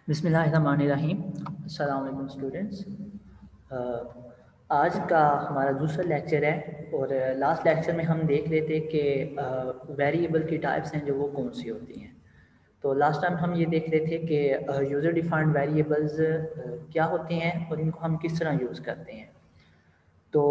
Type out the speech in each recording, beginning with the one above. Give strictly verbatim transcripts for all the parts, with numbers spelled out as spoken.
बिस्मिल्लाहिर्रहमानिर्रहीम। अस्सलाम वालेकुम स्टूडेंट्स। आज का हमारा दूसरा लेक्चर है और लास्ट लेक्चर में हम देख रहे थे कि वेरिएबल की टाइप्स हैं जो वो कौन सी होती हैं। तो लास्ट टाइम हम ये देख रहे थे कि यूज़र डिफाइंड वेरिएबल्स क्या होते हैं और इनको हम किस तरह यूज़ करते हैं। तो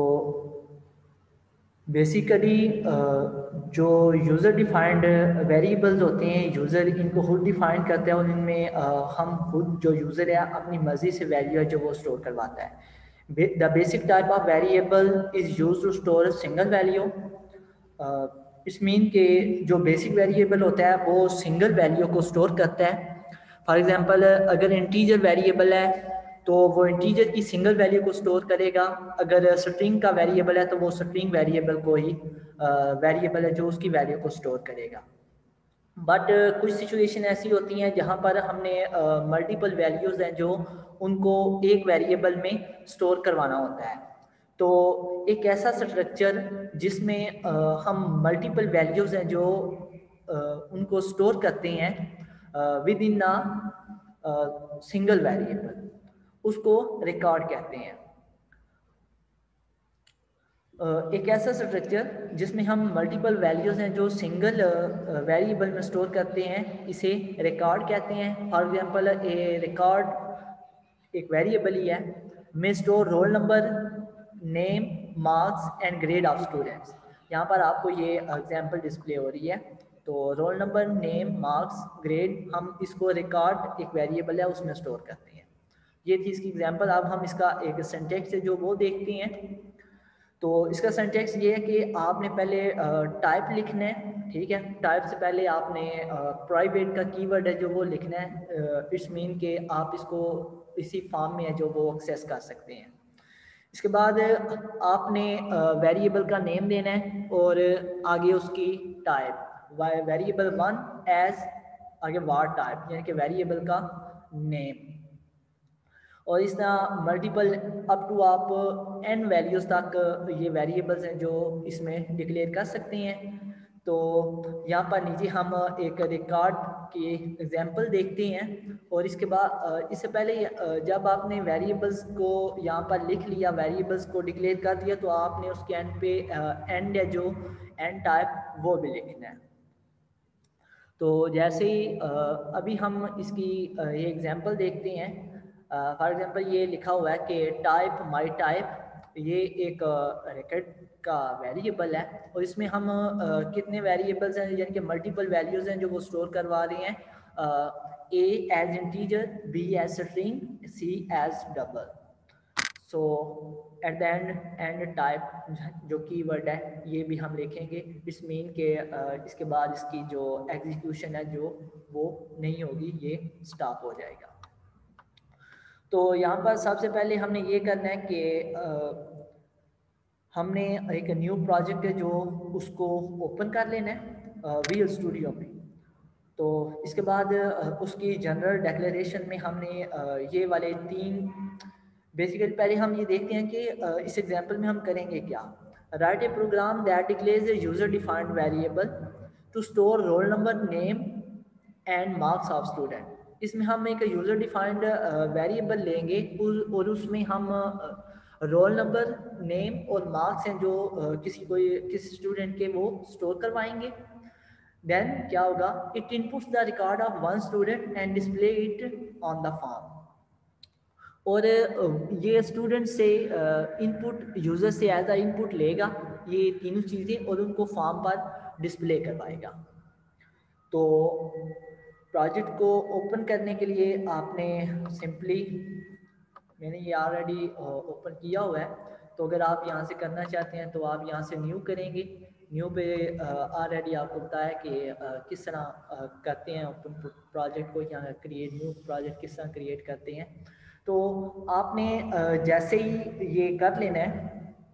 बेसिकली जो यूज़र डिफाइंड वेरिएबल्स होते हैं, यूज़र इनको खुद डिफाइन करता है और इनमें हम खुद जो यूज़र है अपनी मर्ज़ी से वैल्यू है जो वो स्टोर करवाता है। The basic type of variable is use to store single value. इस मीन के जो बेसिक वेरिएबल होता है वो सिंगल वैल्यू को स्टोर करता है। फॉर एग्जांपल अगर इंटीजर वेरिएबल है तो वो इंटीजर की सिंगल वैल्यू को स्टोर करेगा। अगर स्ट्रिंग का वेरिएबल है तो वो स्ट्रिंग वेरिएबल को ही वेरिएबल है जो उसकी वैल्यू को स्टोर करेगा। बट कुछ सिचुएशन ऐसी होती हैं जहाँ पर हमने मल्टीपल वैल्यूज़ हैं जो उनको एक वेरिएबल में स्टोर करवाना होता है। तो एक ऐसा स्ट्रक्चर जिसमें uh, हम मल्टीपल वैल्यूज़ हैं जो uh, उनको स्टोर करते हैं within a single variable, उसको रिकॉर्ड कहते हैं। एक ऐसा स्ट्रक्चर जिसमें हम मल्टीपल वैल्यूज़ हैं जो सिंगल वेरिएबल में स्टोर करते हैं, इसे रिकॉर्ड कहते हैं। फॉर एग्जांपल ए रिकॉर्ड एक वेरिएबल ही है, में store roll number, name, marks and grade of students. यहाँ पर आपको ये एग्जांपल डिस्प्ले हो रही है। तो roll number, name, marks, grade, हम इसको रिकॉर्ड एक वेरिएबल है उसमें स्टोर करते हैं। ये थी इसकी एग्जांपल। अब हम इसका एक सिंटैक्स है जो वो देखते हैं। तो इसका सिंटैक्स ये है कि आपने पहले टाइप लिखना है, ठीक है। टाइप से पहले आपने प्राइवेट का कीवर्ड है जो वो लिखना है। इट्स मीन कि आप इसको इसी फॉर्म में है जो वो एक्सेस कर सकते हैं। इसके बाद आपने वेरिएबल का नेम देना है और आगे उसकी टाइप, वेरिएबल वन एज आगे वार टाइप, यानी कि वेरिएबल का नेम। और इस तरह मल्टीपल अप टू आप एन वैल्यूज़ तक ये वेरिएबल्स हैं जो इसमें डिक्लेयर कर सकते हैं। तो यहाँ पर नीचे हम एक रिकॉर्ड की एग्जांपल देखते हैं। और इसके बाद इससे पहले जब आपने वेरिएबल्स को यहाँ पर लिख लिया, वेरिएबल्स को डिक्लेयर कर दिया, तो आपने उसके एंड पे एंड है जो एंड टाइप वो भी लिखना है। तो जैसे ही अभी हम इसकी ये एग्जांपल देखते हैं। फॉर एग्जांपल ये लिखा हुआ है कि टाइप माई टाइप, ये एक रिकॉर्ड का वेरिएबल है और इसमें हम uh, कितने वेरिएबल्स हैं, यानी कि मल्टीपल वैल्यूज़ हैं जो वो स्टोर करवा रहे हैं। A as integer, B as string, C as double. So at the end end type जो कीवर्ड है ये भी हम लिखेंगे। इस मीन के uh, इसके बाद इसकी जो एग्जीक्यूशन है जो वो नहीं होगी, ये स्टॉप हो जाएगा। तो यहाँ पर सबसे पहले हमने ये करना है कि uh, हमने एक न्यू प्रोजेक्ट है जो उसको ओपन कर लेना है विजुअल स्टूडियो में। तो इसके बाद उसकी जनरल डिक्लेरेशन में हमने ये वाले तीन बेसिकली पहले हम ये देखते हैं कि इस एग्जांपल में हम करेंगे क्या। Write a program that declares a user defined variable to store roll number, name and marks of student. इसमें हम एक यूजर डिफाइंड वेरिएबल लेंगे और उसमें हम रोल नंबर, नेम और मार्क्स हैं जो uh, किसी कोई किसी स्टूडेंट के वो स्टोर करवाएंगे। देन क्या होगा, it inputs the record of one student and display it on the form. और ये स्टूडेंट से इनपुट यूज़र से एज अ इनपुट लेगा ये तीनों चीज़ें और उनको फॉर्म पर डिस्प्ले करवाएगा। तो प्रोजेक्ट को ओपन करने के लिए आपने सिंपली, मैंने ये ऑलरेडी ओपन किया हुआ है, तो अगर आप यहाँ से करना चाहते हैं तो आप यहाँ से न्यू करेंगे। न्यू पे ऑलरेडी आपको बताया कि किस तरह करते हैं ओपन प्रोजेक्ट को, यहाँ क्रिएट न्यू प्रोजेक्ट किस तरह क्रिएट करते हैं। तो आपने जैसे ही ये कर लेना है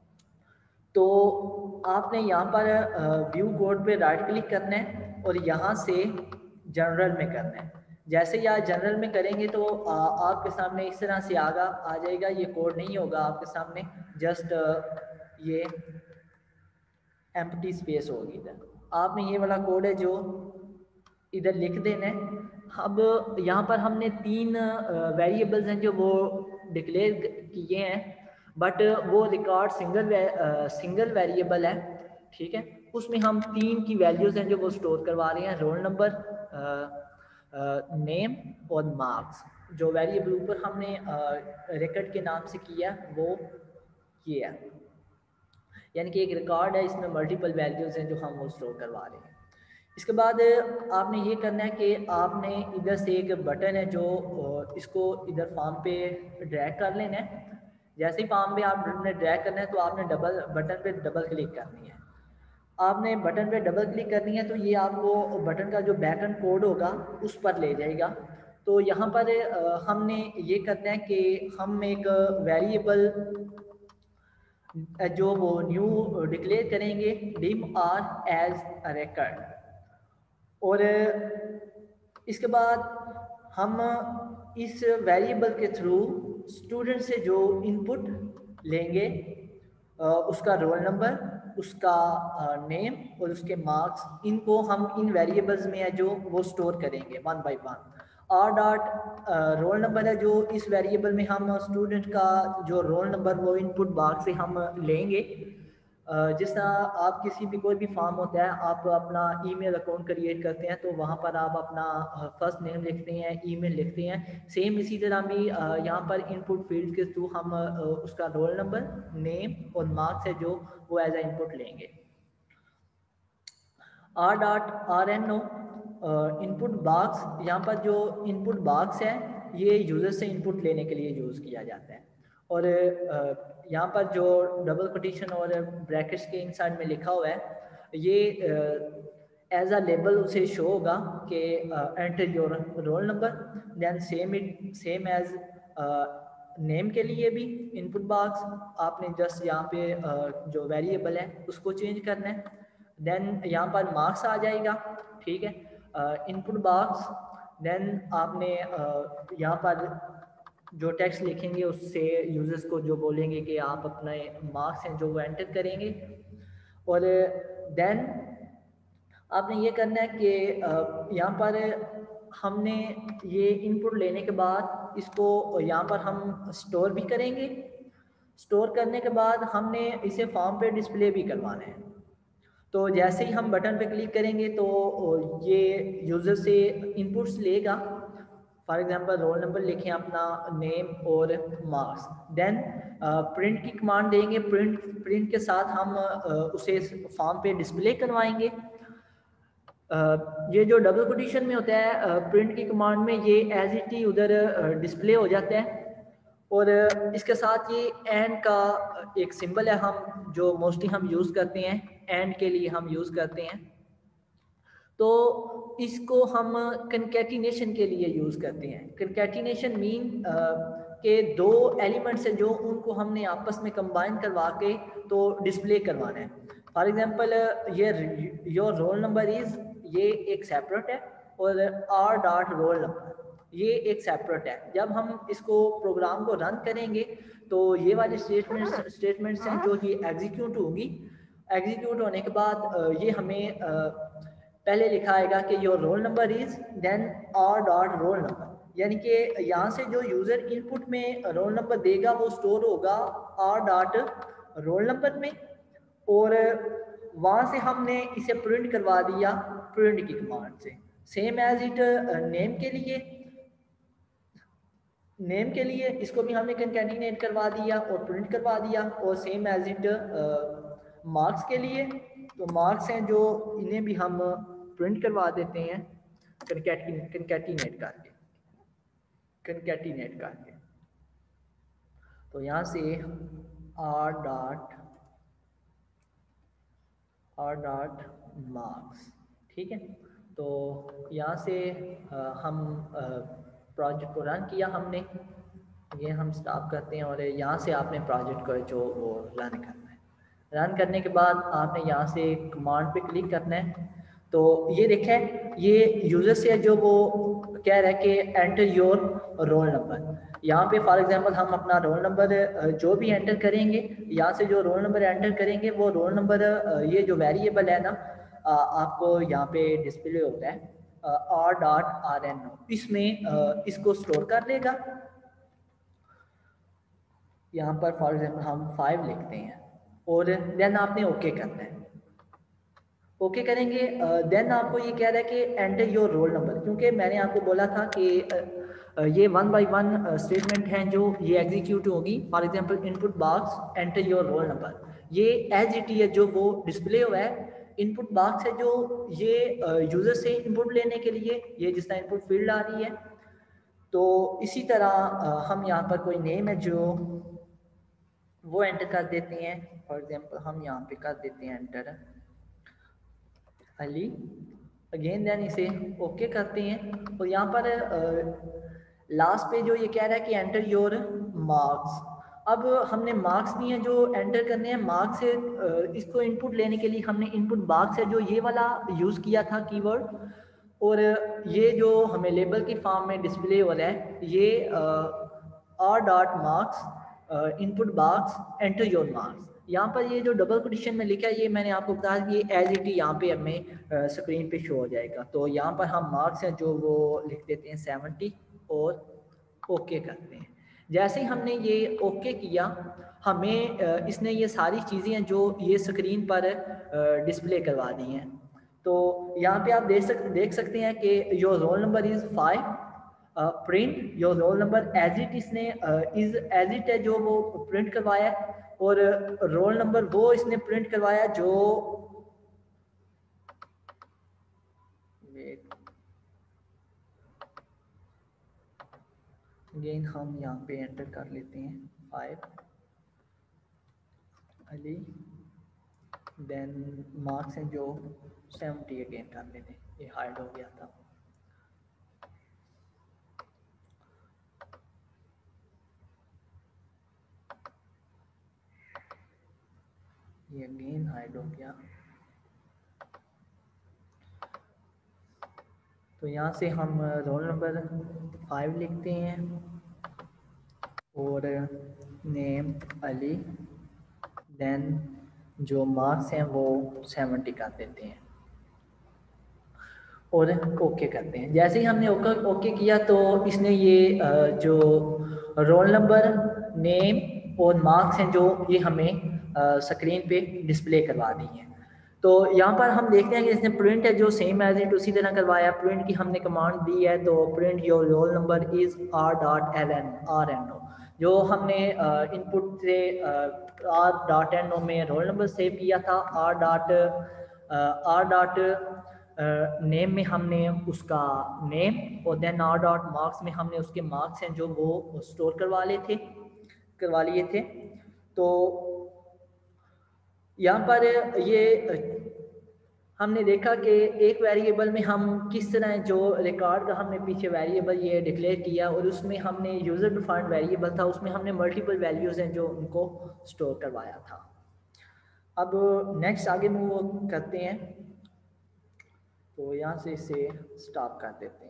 तो आपने यहाँ पर व्यू कोड पे राइट क्लिक करना है और यहाँ से जनरल में करना है। जैसे ही आप जनरल में करेंगे तो आ, आपके सामने इस तरह से आगा आ जाएगा। ये कोड नहीं होगा आपके सामने, जस्ट ये एम्प्टी स्पेस होगी। इधर आपने ये वाला कोड है जो इधर लिख देना है। अब यहाँ पर हमने तीन वेरिएबल्स हैं जो वो डिक्लेयर किए हैं, बट वो रिकॉर्ड सिंगल सिंगल वेरिएबल है, ठीक है। उसमें हम तीन की वैल्यूज़ हैं जो वो स्टोर करवा रहे हैं, रोल नंबर, नेम और मार्क्स। जो वेरिएबल ऊपर हमने रिकॉर्ड के नाम से किया वो किया, यानी कि एक रिकॉर्ड है, इसमें मल्टीपल वैल्यूज़ हैं जो हम वो स्टोर करवा रहे हैं। इसके बाद आपने ये करना है कि आपने इधर से एक बटन है जो इसको इधर फॉर्म पे ड्रैग कर लेना है। जैसे ही फॉर्म पे आपने ड्रैग करना है तो आपने डबल बटन पे डबल क्लिक करनी है। आपने बटन पे डबल क्लिक करनी है तो ये आपको बटन का जो बैकएंड कोड होगा उस पर ले जाएगा। तो यहाँ पर हमने ये करना है कि हम एक वेरिएबल जो वो न्यू डिक्लेयर करेंगे, dim R as a record. और इसके बाद हम इस वेरिएबल के थ्रू स्टूडेंट से जो इनपुट लेंगे, उसका रोल नंबर, उसका नेम और उसके मार्क्स, इनको हम इन वेरिएबल्स में है जो वो स्टोर करेंगे one by one. R dot roll number है जो इस वेरिएबल में हम स्टूडेंट का जो रोल नंबर वो इनपुट बॉक्स से हम लेंगे। जिस तरह आप किसी भी कोई भी फॉर्म होता है, आप अपना ईमेल अकाउंट क्रिएट करते हैं तो वहाँ पर आप अपना फर्स्ट नेम लिखते हैं, ईमेल लिखते हैं। सेम इसी तरह भी यहाँ पर इनपुट फील्ड के थ्रू हम उसका रोल नंबर, नेम और मार्क्स है जो वो एज ए इनपुट लेंगे। R dot R N O input box, यहाँ पर जो इनपुट बॉक्स है ये यूज़र से इनपुट लेने के लिए यूज़ किया जाता है। और यहाँ पर जो डबल कोटेशन और ब्रैकेट्स के इनसाइड में लिखा हुआ है ये एज अ लेबल उसे शो होगा कि enter your roll number. Then same it same as name के लिए भी इनपुट बॉक्स आपने जस्ट यहाँ पे uh, जो वेरिएबल है उसको चेंज करना है। देन यहाँ पर मार्क्स आ जाएगा, ठीक है, इनपुट बॉक्स। देन आपने uh, यहाँ पर जो टेक्स्ट लिखेंगे उससे यूजर्स को जो बोलेंगे कि आप अपने मार्क्स हैं जो वो एंटर करेंगे। और देन आपने ये करना है कि यहाँ पर हमने ये इनपुट लेने के बाद इसको यहाँ पर हम स्टोर भी करेंगे। स्टोर करने के बाद हमने इसे फॉर्म पे डिस्प्ले भी करवाना है। तो जैसे ही हम बटन पे क्लिक करेंगे तो ये यूज़र से इनपुट्स लेगा। फॉर एग्जांपल रोल नंबर लिखें अपना, नेम और मार्क्स। देन प्रिंट की कमांड देंगे, प्रिंट प्रिंट के साथ हम uh, उसे फॉर्म पे डिस्प्ले करवाएंगे। uh, ये जो डबल कोटेशन में होता है प्रिंट uh, की कमांड में, ये एज इट ही उधर डिस्प्ले uh, हो जाता है। और uh, इसके साथ ये एंड का एक सिंबल है हम जो मोस्टली हम यूज़ करते हैं, एंड के लिए हम यूज़ करते हैं। तो इसको हम कंकैटिनेशन के लिए यूज़ करते हैं। कंकैटिनेशन मीन के दो एलिमेंट्स हैं जो उनको हमने आपस में कंबाइन करवा के तो डिस्प्ले करवाना है। फॉर एग्जांपल ये योर रोल नंबर इज़, ये एक सेपरेट है, और आर डॉट रोल नंबर ये एक सेपरेट है। जब हम इसको प्रोग्राम को रन करेंगे तो ये वाली स्टेटमेंट्स स्टेटमेंट्स हैं जो कि एग्जीक्यूट होंगी। एग्जीक्यूट होने के बाद ये हमें पहले लिखा आएगा कि your roll number is, then R dot roll number, यानी कि यहाँ से जो यूज़र इनपुट में रोल नंबर देगा वो स्टोर होगा आर डॉट रोल नंबर में, और वहाँ से हमने इसे प्रिंट करवा दिया प्रिंट की कमांड से। सेम एज इट नेम के लिए नेम के लिए इसको भी हमने कंकैटिनेट करवा दिया और प्रिंट करवा दिया। और सेम एज इट मार्क्स के लिए, तो मार्क्स हैं जो इन्हें भी हम प्रिंट करवा देते हैं कंकैटिनेट कंकैटिनेट करके कंकैटिनेट करके तो यहाँ से R dot R dot marks, ठीक है। तो यहाँ से आ, हम प्रोजेक्ट को रन किया हमने, ये हम स्टॉप करते हैं और यहाँ से आपने प्रोजेक्ट को जो वो रन करना है। रन करने के बाद आपने यहाँ से कमांड पे क्लिक करना है। तो ये देखें ये यूज़र से जो वो कह रहा है कि एंटर योर रोल नंबर। यहाँ पे फॉर एग्जांपल हम अपना रोल नंबर जो भी एंटर करेंगे, यहाँ से जो रोल नंबर एंटर करेंगे वो रोल नंबर, ये जो वेरिएबल है ना आपको यहाँ पे डिस्प्ले होता है। R dot R N O, इसमें uh, इसको स्टोर कर लेगा। यहाँ पर फॉर एग्जाम्पल हम फाइव लिखते हैं और देन आपने ओके करना है। ओके okay करेंगे, देन uh, आपको ये कह रहा है कि एंटर योर रोल नंबर, क्योंकि मैंने आपको बोला था कि uh, uh, ये वन बाय वन स्टेटमेंट हैं जो ये एग्जीक्यूट होगी। For example input box enter your roll number, ये एज इट है जो वो डिस्प्ले हुआ है। इनपुट बॉक्स है जो ये यूज़र uh, से इनपुट लेने के लिए, ये जिस तरह इनपुट फील्ड आ रही है। तो इसी तरह uh, हम यहाँ पर कोई नेम है जो वो एंटर कर देते हैं। फॉर एग्जांपल हम यहाँ पे कर देते हैं एंटर अली, अगेन देन इसे ओके करते हैं। और यहाँ पर लास्ट पे जो ये कह रहा है कि एंटर योर मार्क्स, अब हमने मार्क्स नहीं है जो एंटर करने हैं। मार्क्स से इसको इनपुट लेने के लिए हमने इनपुट बॉक्स है जो ये वाला यूज़ किया था कीवर्ड, और ये जो हमें लेबल की फॉर्म में डिस्प्ले हो रहा है ये R dot marks input box enter your marks. यहाँ पर ये जो डबल कोटेशन में लिखा है ये मैंने आपको बताया कि ये एज इट ही यहाँ पे हमें स्क्रीन पे शो हो जाएगा। तो यहाँ पर हम मार्क्स हैं जो वो लिख देते हैं सेवेंटी और ओके करते हैं। जैसे ही हमने ये ओके किया, हमें इसने ये सारी चीज़ें हैं जो ये स्क्रीन पर डिस्प्ले करवा दी हैं। तो यहाँ पे आप देख सक देख सकते हैं कि your roll number is five, print your roll number as it, इसने इज़ एज इट है जो वो प्रिंट करवाया, और रोल नंबर वो इसने प्रिंट करवाया जो अगेन हम यहाँ पे एंटर कर लेते हैं फाइव अली, देन मार्क्स हैं जो सेवेंटी अगेन कर लेते हैं, ये हाइड हो गया था। ये अगेन हाइड हो गया। तो यहाँ से हम रोल नंबर फाइव लिखते हैं और नेम अली, देन जो मार्क्स हैं वो सेवेंटी कर देते हैं और ओके करते हैं। जैसे ही हमने ओके ओके किया तो इसने ये जो रोल नंबर, नेम और मार्क्स हैं जो ये हमें स्क्रीन पे डिस्प्ले करवा दी हैं। तो यहाँ पर हम देखते हैं कि इसने प्रिंट है जो सेम एज इट उसी तरह करवाया। प्रिंट की हमने कमांड दी है, तो print your roll number is R dot L N R N O, जो हमने इनपुट से आर डॉट एन ओ में रोल नंबर सेव किया था, R dot R dot name में हमने उसका नेम, और देन आर डॉट मार्क्स में हमने उसके मार्क्स हैं जो वो स्टोर करवा लिए थे करवा लिए थे। तो यहाँ पर ये हमने देखा कि एक वेरिएबल में हम किस तरह जो रिकॉर्ड का हमने पीछे वेरिएबल ये डिक्लेयर किया, और उसमें हमने यूज़र डिफाइंड वेरिएबल था, उसमें हमने मल्टीपल वैल्यूज़ हैं जो उनको स्टोर करवाया था। अब नेक्स्ट आगे मूव करते हैं, तो यहाँ से इसे स्टॉप कर देते हैं।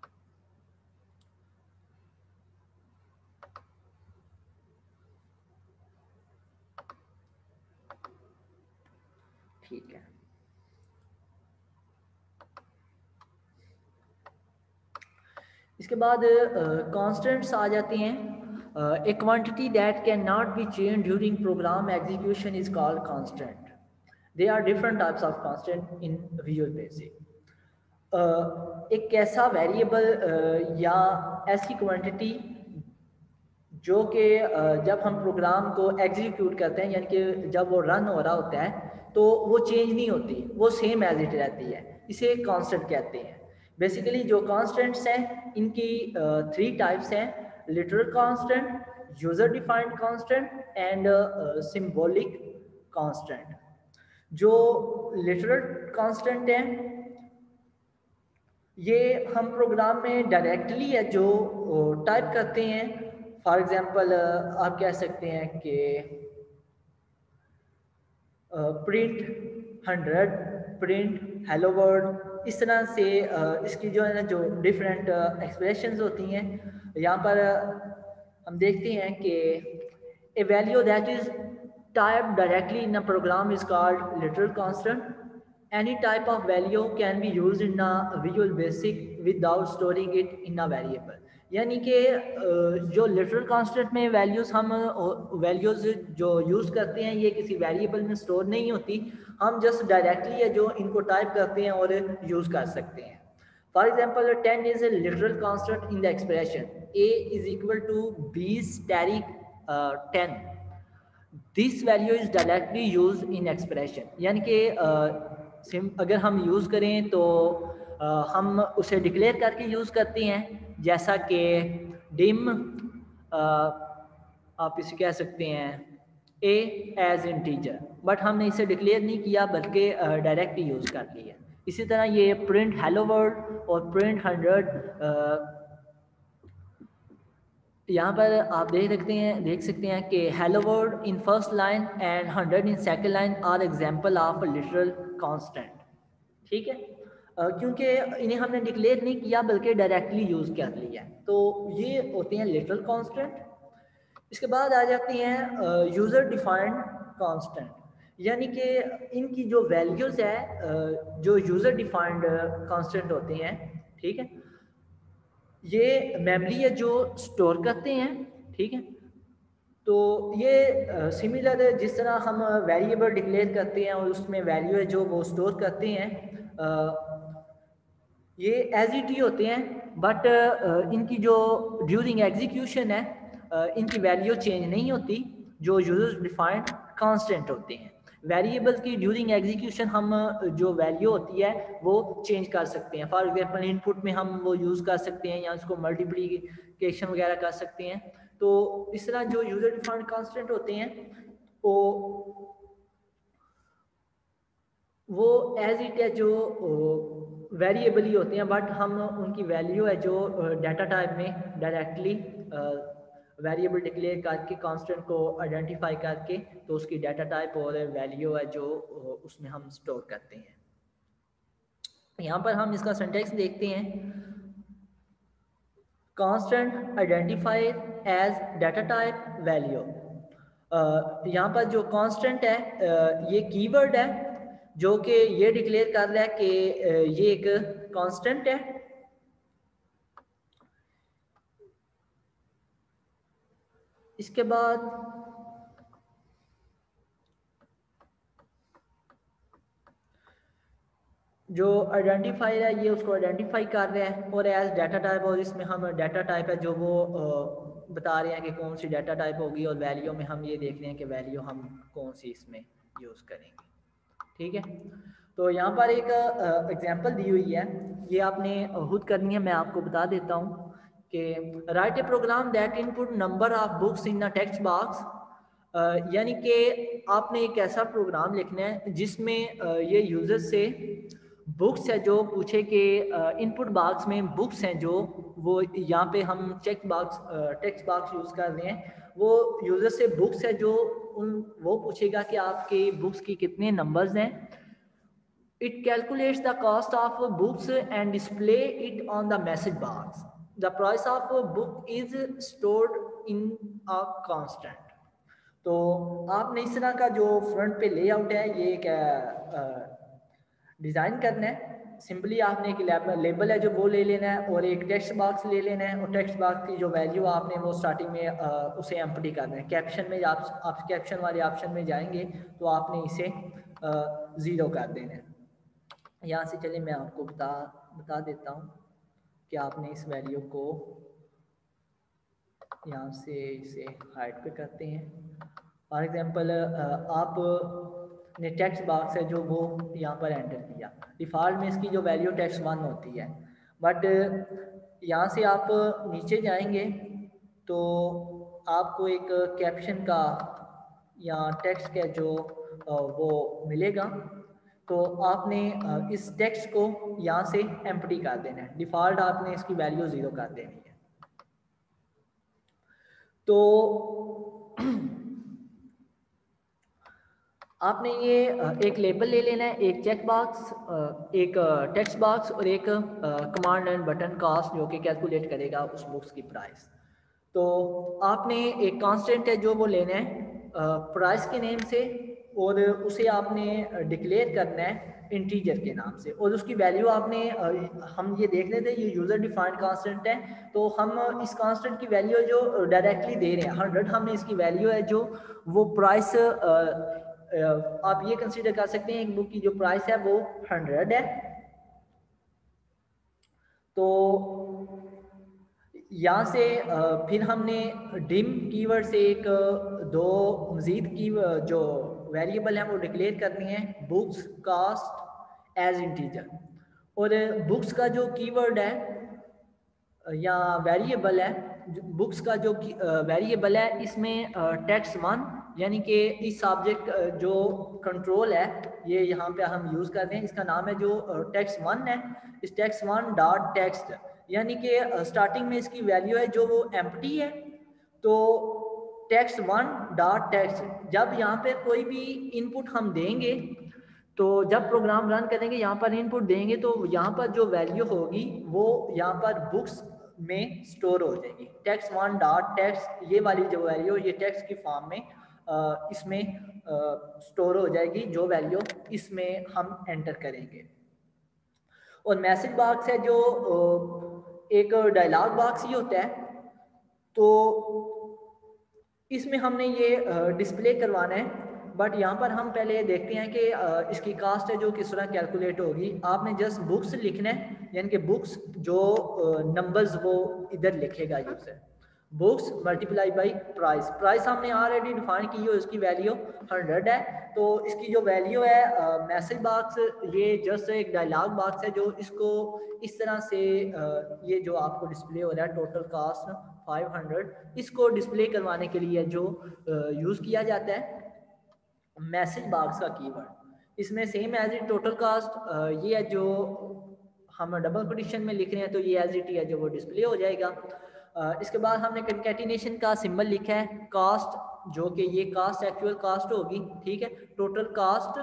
ठीक है, इसके बाद कॉन्स्टेंट्स आ जाते हैं। A quantity that can not be change during program execution is called constant. They are different types of constant in visual basic. एक ऐसा वेरिएबल uh, या ऐसी क्वांटिटी जो कि uh, जब हम प्रोग्राम को एग्जीक्यूट करते हैं, यानी कि जब वो रन हो रहा होता है तो वो चेंज नहीं होती, वो सेम एज इट रहती है, इसे कांस्टेंट कहते हैं। बेसिकली जो कांस्टेंट्स हैं इनकी थ्री uh, टाइप्स हैं: literal constant, user defined constant and symbolic constant. जो लिटरल कांस्टेंट है ये हम प्रोग्राम में डायरेक्टली है जो टाइप करते हैं। फॉर एग्जांपल आप कह सकते हैं कि print hundred, print hello world, इस तरह से uh, इसकी जो है ना जो डिफरेंट एक्सप्रेशंस uh, होती हैं। यहाँ पर uh, हम देखते हैं कि a value that is type directly in a program is called literal constant, any type of value can be used in a visual basic without storing it in a variable. यानी कि जो literal constant में values हम values जो use करते हैं ये किसी वेरिएबल में स्टोर नहीं होती, हम जस्ट डायरेक्टली है जो इनको टाइप करते हैं और यूज़ कर सकते हैं. For example ten is a literal constant in the expression a is equal to b static ten. This value is directly use in expression. यानी कि अगर हम यूज़ करें तो uh, हम उसे डिक्लेयर करके यूज़ करते हैं, जैसा कि डिम uh, आप इसे कह सकते हैं a एज इंटीजर, बट हमने इसे डिक्लेयर नहीं किया बल्कि डायरेक्ट ही यूज़ कर लिया. इसी तरह ये प्रिंट हेलो वर्ल्ड और प्रिंट हंड्रेड, यहाँ पर आप देख सकते हैं देख सकते हैं कि hello world in first line and hundred in second line are example of literal constant. ठीक है, uh, क्योंकि इन्हें हमने डिक्लेयर नहीं किया बल्कि डायरेक्टली यूज़ कर लिया. तो ये होते हैं लिटरल कांस्टेंट. इसके बाद आ जाती हैं यूज़र डिफाइंड कांस्टेंट. यानी कि इनकी जो वैल्यूज़ है uh, जो यूज़र डिफाइंड कांस्टेंट होते हैं, ठीक है, ये मेमोरी है जो स्टोर करते हैं. ठीक है, तो ये सिमिलर uh, जिस तरह हम वेरिएबल डिक्लेयर करते हैं और उसमें वैल्यू है जो वो स्टोर करते हैं, uh, ये एज इट ही होते हैं, बट uh, इनकी जो ड्यूरिंग एग्जीक्यूशन है uh, इनकी वैल्यू चेंज नहीं होती, जो यूजर डिफाइंड कांस्टेंट होते हैं. वेरिएबल की ड्यूरिंग एग्जीक्यूशन हम जो वैल्यू होती है वो चेंज कर सकते हैं. फॉर एग्जांपल इनपुट में हम वो यूज़ कर सकते हैं या उसको मल्टीप्लिकेशन वगैरह कर सकते हैं. तो इस तरह जो यूजर डिफाइंड कांस्टेंट होते हैं वो वो एज इट है जो वेरिएबल ही होते हैं, बट हम उनकी वैल्यू है जो डाटा टाइप में डायरेक्टली वेरिएबल डिक्लेयर करके कांस्टेंट को आइडेंटिफाई करके तो उसकी डाटा टाइप और वैल्यू है जो उसमें हम स्टोर करते हैं. यहाँ पर हम इसका सिंटैक्स देखते हैं. Constant identified as data type value. यहाँ पर जो कांस्टेंट है uh, ये कीवर्ड है जो कि ये डिक्लेयर कर रहा है कि uh, ये एक कांस्टेंट है. इसके बाद जो आइडेंटिफायर है ये उसको आइडेंटिफाई कर रहा है और एज डाटा टाइप, और इसमें हम डाटा टाइप है जो वो uh, बता रहे हैं कि कौन सी डाटा टाइप होगी, और वैल्यू में हम ये देख रहे हैं कि वैल्यू हम कौन सी इसमें यूज़ करेंगे. ठीक है, तो यहाँ पर एक एग्जांपल uh, दी हुई है, ये आपने खुद करनी है. मैं आपको बता देता हूँ कि write a program that input number of books in a text box. यानी कि आपने एक ऐसा प्रोग्राम लिखना है जिसमें uh, ये यूज़र से बुक्स है जो पूछे कि इनपुट बॉक्स में बुक्स हैं जो वो यहाँ पे हम check box text box use कर रहे हैं, वो यूज़र से बुक्स है जो उन वो पूछेगा कि आपके बुक्स की कितने नंबर्स हैं. It calculates the cost of books and display it on the message box. The price of book is stored in a constant. तो आपने इस तरह का जो फ्रंट पे लेआउट है ये क्या डिज़ाइन करना है. सिंपली आपने एक लेबल है जो वो ले लेना है और एक टेक्स्ट बॉक्स ले लेना है, और टेक्स्ट बॉक्स की जो वैल्यू आपने वो स्टार्टिंग में आ, उसे एम्प्टी करना है. कैप्शन में आप आप कैप्शन वाले ऑप्शन में जाएंगे तो आपने इसे ज़ीरो कर देना है. यहाँ से चलिए मैं आपको बता बता देता हूँ कि आपने इस वैल्यू को यहाँ से इसे हाइड पे करते हैं. फॉर एग्जांपल आप ने टेक्स्ट बॉक्स है जो वो यहाँ पर एंटर किया. डिफ़ॉल्ट में इसकी जो वैल्यू टेक्स्ट वन होती है, बट यहाँ से आप नीचे जाएंगे तो आपको एक कैप्शन का या टेक्स्ट का जो वो मिलेगा. तो आपने इस टेक्स्ट को यहाँ से एम्प्टी कर देना है. डिफ़ॉल्ट आपने इसकी वैल्यू ज़ीरो कर देनी है. तो आपने ये एक लेबल ले लेना है, एक चेक बॉक्स, एक टेक्स्ट बॉक्स और एक कमांड एंड बटन कॉस्ट जो कि कैलकुलेट करेगा उस बुक्स की प्राइस. तो आपने एक कांस्टेंट है जो वो लेना है प्राइस के नेम से, और उसे आपने डिक्लेयर करना है इंटीजर के नाम से, और उसकी वैल्यू आपने हम ये देख रहे थे ये यूजर डिफाइंड कांस्टेंट है, तो हम इस कांस्टेंट की वैल्यू जो डायरेक्टली दे रहे हैं हंड्रेड, हमने इसकी वैल्यू है जो वो प्राइस आप ये कंसीडर कर सकते हैं एक बुक की जो प्राइस है वो हंड्रेड है। तो यहाँ से फिर हमने डिम कीवर्ड से एक दो मजीद की जो वेरिएबल है वो डिक्लेयर करनी है, बुक्स कास्ट एज इंटीजर, और बुक्स का जो कीवर्ड है या वेरिएबल है, बुक्स का जो वेरिएबल है इसमें टेक्स्ट वन यानी कि इस सब्जेक्ट जो कंट्रोल है ये यहाँ पे हम यूज़ करते हैं, इसका नाम है जो टेक्स्ट वन है, इस टेक्स्ट वन डॉट टेक्स्ट यानी कि स्टार्टिंग में इसकी वैल्यू है जो वो एम्प्टी है, तो टेक्स्ट वन डॉट टेक्स्ट, जब यहाँ पे कोई भी इनपुट हम देंगे तो जब प्रोग्राम रन करेंगे यहाँ पर इनपुट देंगे तो यहाँ पर जो वैल्यू होगी वो यहाँ पर बुक्स में स्टोर हो जाएगी, टेक्स्ट वन डॉट टेक्स्ट ये वाली जो वैल्यू ये टेक्स्ट की फॉर्म में आ, इसमें स्टोर हो जाएगी जो वैल्यू इसमें हम एंटर करेंगे। और मैसेज बॉक्स है जो एक डायलॉग बॉक्स ही होता है, तो इसमें हमने ये डिस्प्ले करवाना है, बट यहाँ पर हम पहले देखते हैं कि इसकी कास्ट है जो किस तरह कैलकुलेट होगी। आपने जस्ट बुक्स लिखना है यानी कि बुक्स जो नंबर्स वो इधर लिखेगा user, books multiply by price, price हमने ऑलरेडी डिफाइन की है इसकी वैल्यू हंड्रेड है, तो इसकी जो वैल्यू है मैसेज बॉक्स ये जस्ट एक डायलॉग बॉक्स है जो इसको इस तरह से आ, ये जो आपको डिस्प्ले हो रहा है टोटल कास्ट फाइव हंड्रेड, इसको डिस्प्ले करवाने के लिए जो यूज़ किया जाता है मैसेज बॉक्स का कीवर्ड। इसमें same as it total cost ये है जो हम डबल कोटेशन में लिख रहे हैं तो ये एज इट है जो वो डिस्प्ले हो जाएगा। uh, इसके बाद हमने कंकैटिनेशन का सिंबल लिखा है कास्ट, जो कि ये कास्ट एक्चुअल कास्ट होगी, ठीक है, टोटल कास्ट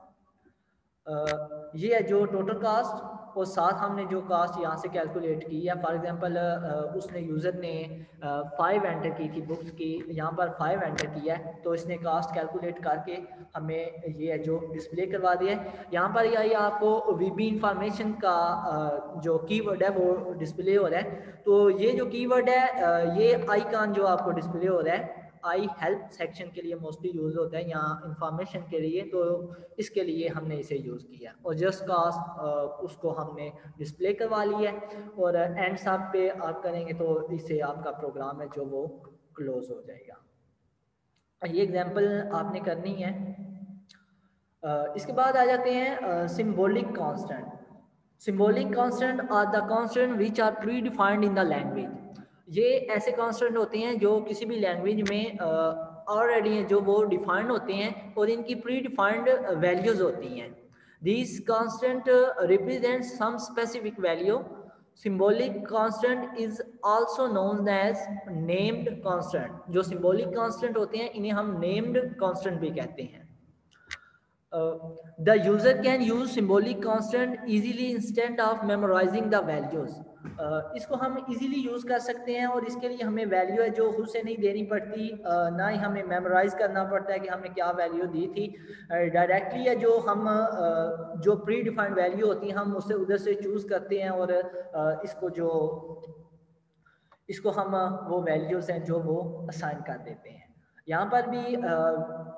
uh, ये है जो टोटल कास्ट, और साथ हमने जो कास्ट यहाँ से कैलकुलेट की है, फॉर एग्जांपल उसने यूज़र ने फाइव एंटर की थी बुक्स की, यहाँ पर फाइव एंटर किया है तो इसने कास्ट कैलकुलेट करके हमें ये जो डिस्प्ले करवा दिया है। यहाँ पर यही आपको वीबी इंफॉर्मेशन का जो कीवर्ड है वो डिस्प्ले हो रहा है, तो ये जो कीवर्ड है ये आइकॉन जो आपको डिस्प्ले हो रहा है आई हेल्प सेक्शन के लिए मोस्टली यूज़ होता है, यहाँ इंफॉर्मेशन के लिए, तो इसके लिए हमने इसे यूज़ किया और जस्ट कास्ट उसको हमने डिस्प्ले करवा लिया है, और एंड साथ पे आप करेंगे तो इससे आपका प्रोग्राम है जो वो क्लोज हो जाएगा। ये एग्जांपल आपने करनी है। इसके बाद आ जाते हैं symbolic constant. Symbolic constant are the constant which are predefined in the language. ये ऐसे कांस्टेंट होते हैं जो किसी भी लैंग्वेज में ऑलरेडी हैं, जो वो डिफाइंड होते हैं और इनकी प्री डिफाइंड वैल्यूज होती हैं। These constant uh, represent some specific value. Symbolic constant is also known as named constant. जो symbolic constant होते हैं इन्हें हम named constant भी कहते हैं। Uh, the user can use symbolic constant easily instead of memorizing the values. Uh, इसको हम easily use कर सकते हैं और इसके लिए हमें वैल्यू है जो खुद से नहीं देनी पड़ती, uh, ना ही हमें मेमोराइज करना पड़ता है कि हमने क्या वैल्यू दी थी, डायरेक्टली uh, है जो हम uh, जो प्री डिफाइंड वैल्यू होती है हम उसे उधर से चूज करते हैं और uh, इसको जो इसको हम वो वैल्यूज हैं जो वो असाइन कर देते हैं। यहाँ पर भी uh,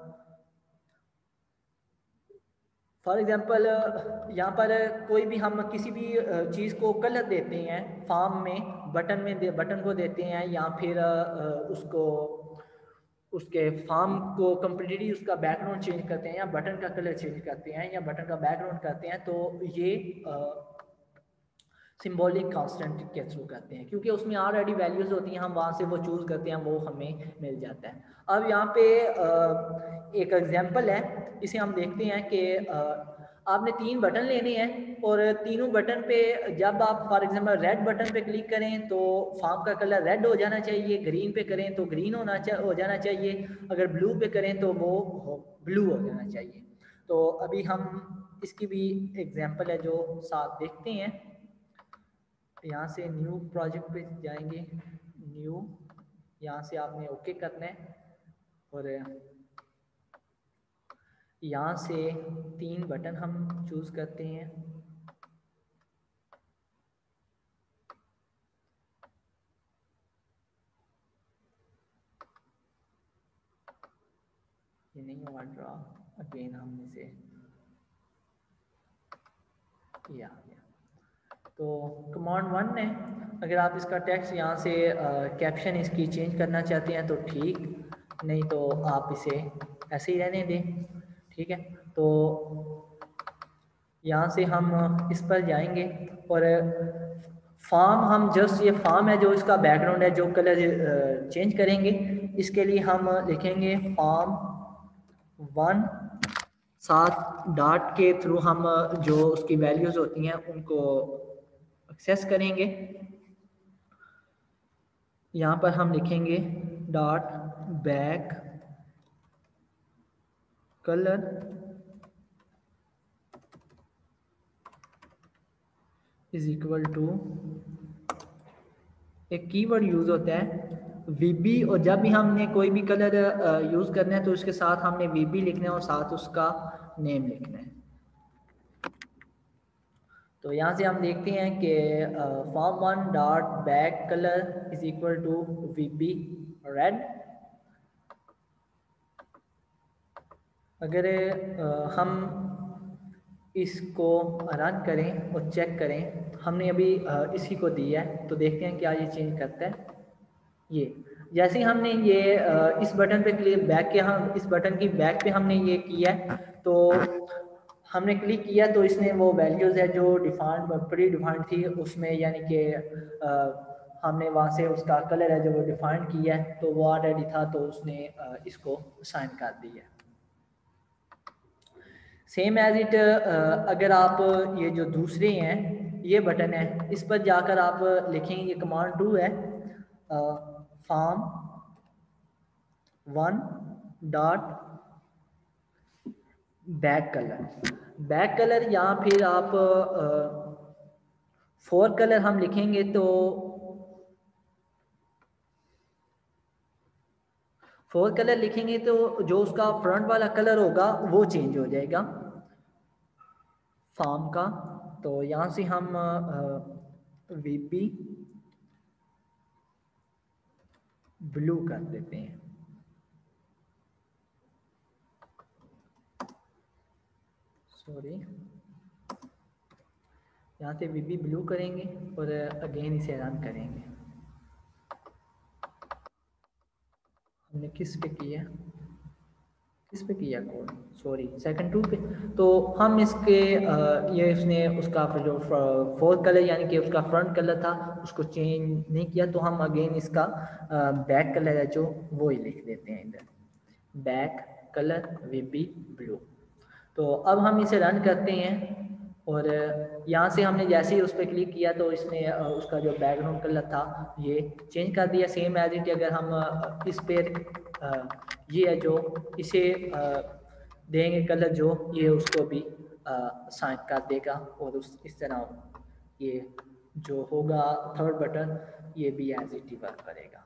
फॉर एग्जांपल यहाँ पर कोई भी हम किसी भी चीज़ को कलर देते हैं फॉर्म में, बटन में दे, बटन को देते हैं या फिर उसको उसके फॉर्म को कम्प्लीटली उसका बैकग्राउंड चेंज करते हैं या बटन का कलर चेंज करते हैं या बटन का बैकग्राउंड करते हैं, तो ये सिंबॉलिक कांस्टेंट के थ्रू करते हैं क्योंकि उसमें ऑलरेडी वैल्यूज़ होती हैं, हम वहाँ से वो चूज़ करते हैं, वो हमें मिल जाता है। अब यहाँ पे एक एग्जांपल है, इसे हम देखते हैं कि आपने तीन बटन लेने हैं और तीनों बटन पे जब आप फॉर एग्जांपल रेड बटन पे क्लिक करें तो फॉर्म का कलर रेड हो जाना चाहिए, ग्रीन पे करें तो ग्रीन होना हो जाना चाहिए, अगर ब्लू पे करें तो वो ब्लू हो जाना चाहिए। तो अभी हम इसकी भी एग्जांपल है जो साथ देखते हैं। यहाँ से न्यू प्रोजेक्ट पे जाएंगे, न्यू, यहाँ से आपने ओके करना है और यहाँ से तीन बटन हम चूज करते हैं। ये नहीं हुआ ड्रा, अगेन हम इसे, ये आ गया। तो कमांड वन है, अगर आप इसका टेक्स्ट यहाँ से कैप्शन इसकी चेंज करना चाहते हैं तो ठीक, नहीं तो आप इसे ऐसे ही रहने दें, ठीक है। तो यहाँ से हम इस पर जाएंगे और फॉर्म, हम जस्ट ये फॉर्म है जो इसका बैकग्राउंड है, जो कलर चेंज करेंगे, इसके लिए हम लिखेंगे फॉर्म वन, साथ डॉट के थ्रू हम जो उसकी वैल्यूज होती हैं उनको एक्सेस करेंगे। यहाँ पर हम लिखेंगे dot back colour is equal to, एक कीवर्ड यूज होता है वीबी, और जब भी हमने कोई भी कलर यूज करना है तो उसके साथ हमने वीबी लिखना है और साथ उसका नेम लिखना है। तो यहाँ से हम देखते हैं कि form one dot back colour is equal to VB red. अगर uh, हम इसको रन करें और चेक करें, हमने अभी uh, इसी को दिया है तो देखते हैं क्या ये चेंज करता है। ये जैसे ही हमने ये uh, इस बटन पे क्लिक बैक के, हम इस बटन की बैक पे हमने ये किया तो हमने क्लिक किया तो इसने वो वैल्यूज़ है जो डिफाइंड प्री डिफाइंड थी उसमें, यानी कि हमने वहाँ से उसका कलर है जो वो डिफाइंड किया है तो वो ऑलरेडी था, तो उसने आ, इसको साइन कर दिया। सेम एज इट, अगर आप ये जो दूसरे हैं ये बटन है, इस पर जाकर आप लिखेंगे, ये कमांड टू है, form one dot back colour, back colour या फिर आप फोर कलर हम लिखेंगे तो फोर कलर लिखेंगे तो जो उसका फ्रंट वाला कलर होगा वो चेंज हो जाएगा फॉर्म का। तो यहाँ से हम वीबी ब्लू कर देते हैं, सॉरी, यहाँ से वीबी ब्लू करेंगे और अगेन इसे रन करेंगे। हमने किस पे किया, किस पे किया कोड, सॉरी सेकंड टू पे। तो हम इसके आ, ये उसने उसका जो फोर्थ कलर यानी कि उसका फ्रंट कलर था उसको चेंज नहीं किया, तो हम अगेन इसका आ, बैक कलर है जो वो ही लिख देते हैं इधर, बैक कलर वीबी ब्लू। तो अब हम इसे रन करते हैं और यहाँ से हमने जैसे ही उस पर क्लिक किया तो इसने उसका जो बैकग्राउंड कलर था ये चेंज कर दिया। सेम एज इट, अगर हम इस पर ये है जो इसे देंगे कलर जो, ये उसको भी साइन कर देगा और उस इस तरह ये जो होगा थर्ड बटन ये भी एज इट ही वर्क करेगा।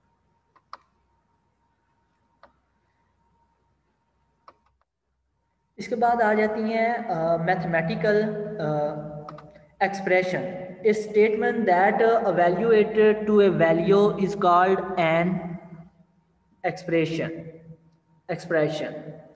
इसके बाद आ जाती हैं mathematical expression. A statement that uh, evaluated to a value is called an expression. Expression.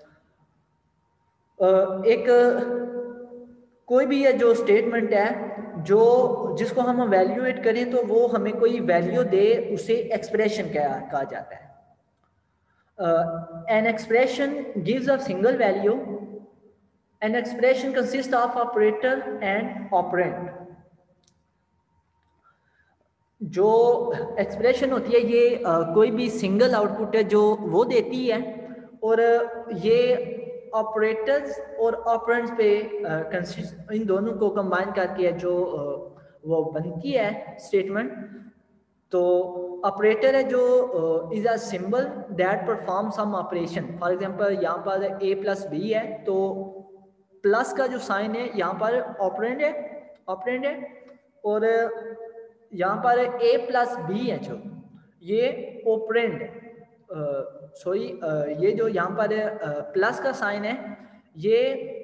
Uh, एक कोई भी है जो स्टेटमेंट है जो जिसको हम evaluate करें तो वो हमें कोई वैल्यू दे, उसे एक्सप्रेशन कहा जाता है। uh, an expression gives a single value. An expression consists of operator and operand. जो एक्सप्रेशन होती है ये आ, कोई भी सिंगल आउटपुट है जो वो देती है और ये ऑपरेटर्स और ऑपरेंड्स पे कंसिस्ट, इन दोनों को कंबाइन करके है जो आ, वो बनती है स्टेटमेंट। तो ऑपरेटर है जो is a symbol that perform some operation. For example यहाँ पर ए प्लस बी है तो प्लस का जो साइन है यहाँ पर ऑपरेंड है, ऑपरेंड है, और यहाँ पर ए प्लस बी है जो ये ऑपरेंड, सॉरी ये जो यहाँ पर प्लस का साइन है ये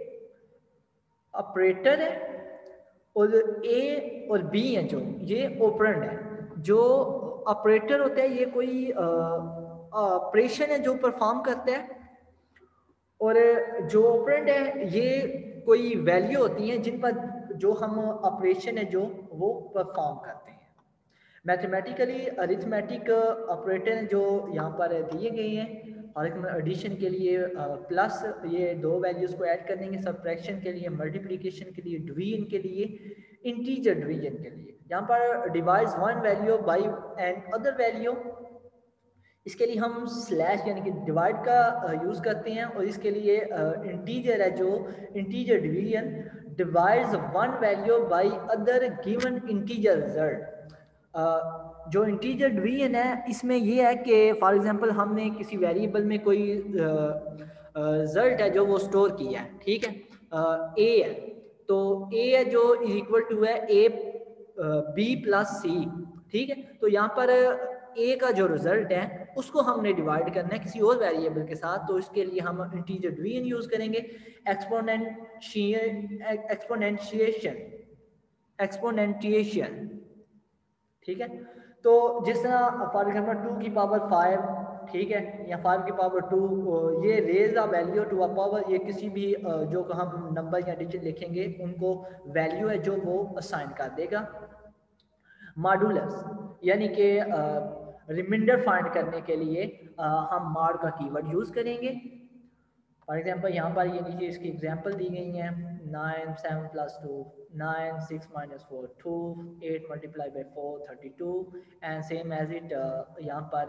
ऑपरेटर है और ए और बी है जो ये ऑपरेंड है। जो ऑपरेटर होता है ये कोई ऑपरेशन है जो परफॉर्म करता है, और जो ऑपरेंड है ये कोई वैल्यू होती हैं जिन पर जो हम ऑपरेशन है जो वो परफॉर्म करते हैं। मैथमेटिकली अरिथमेटिक ऑपरेटर जो यहाँ पर दिए गए हैं, और एडिशन के लिए प्लस ये दो वैल्यूज को ऐड करने के, सब्ट्रैक्शन के लिए, मल्टीप्लिकेशन के लिए, डिवीजन के लिए, इंटीजर डिवीजन के लिए। यहाँ पर divides one value by another value, इसके लिए हम स्लैश यानी कि डिवाइड का यूज़ करते हैं, और इसके लिए इंटीजर है जो integer division divides one value by other given integer result. जो इंटीजर डिवीजन है इसमें ये है कि फॉर एग्जांपल हमने किसी वेरिएबल में कोई रिजल्ट है जो वो स्टोर किया है, ठीक है, ए है, तो ए है जो इज इक्वल टू है ए बी प्लस सी, ठीक है। तो यहाँ पर ए का जो रिजल्ट है उसको हमने डिवाइड करना है किसी और वेरिएबल के साथ, तो इसके लिए हम इंटीजर डिवीजन यूज करेंगे, एक्सपोनेंशिएशन एक्सपोनेंशिएशन एक्सपोनेंटिएशन, ठीक है। तो जिस तरह फॉर एग्जाम्पल टू की पावर फाइव, ठीक है, या फाइव की पावर टू, ये raise a value to a power, ये किसी भी जो हम नंबर या डिजिट लिखेंगे उनको वैल्यू है जो वो असाइन कर देगा। मॉडुलस यानी कि रिमाइंडर फाइंड करने के लिए आ, हम मॉड का कीवर्ड यूज करेंगे। फॉर एग्जांपल यहाँ पर ये नीचे इसकी एग्जांपल दी गई हैं, nine seven plus two, nine six minus four two, eight multiply by four thirty two, and same as it यहाँ पर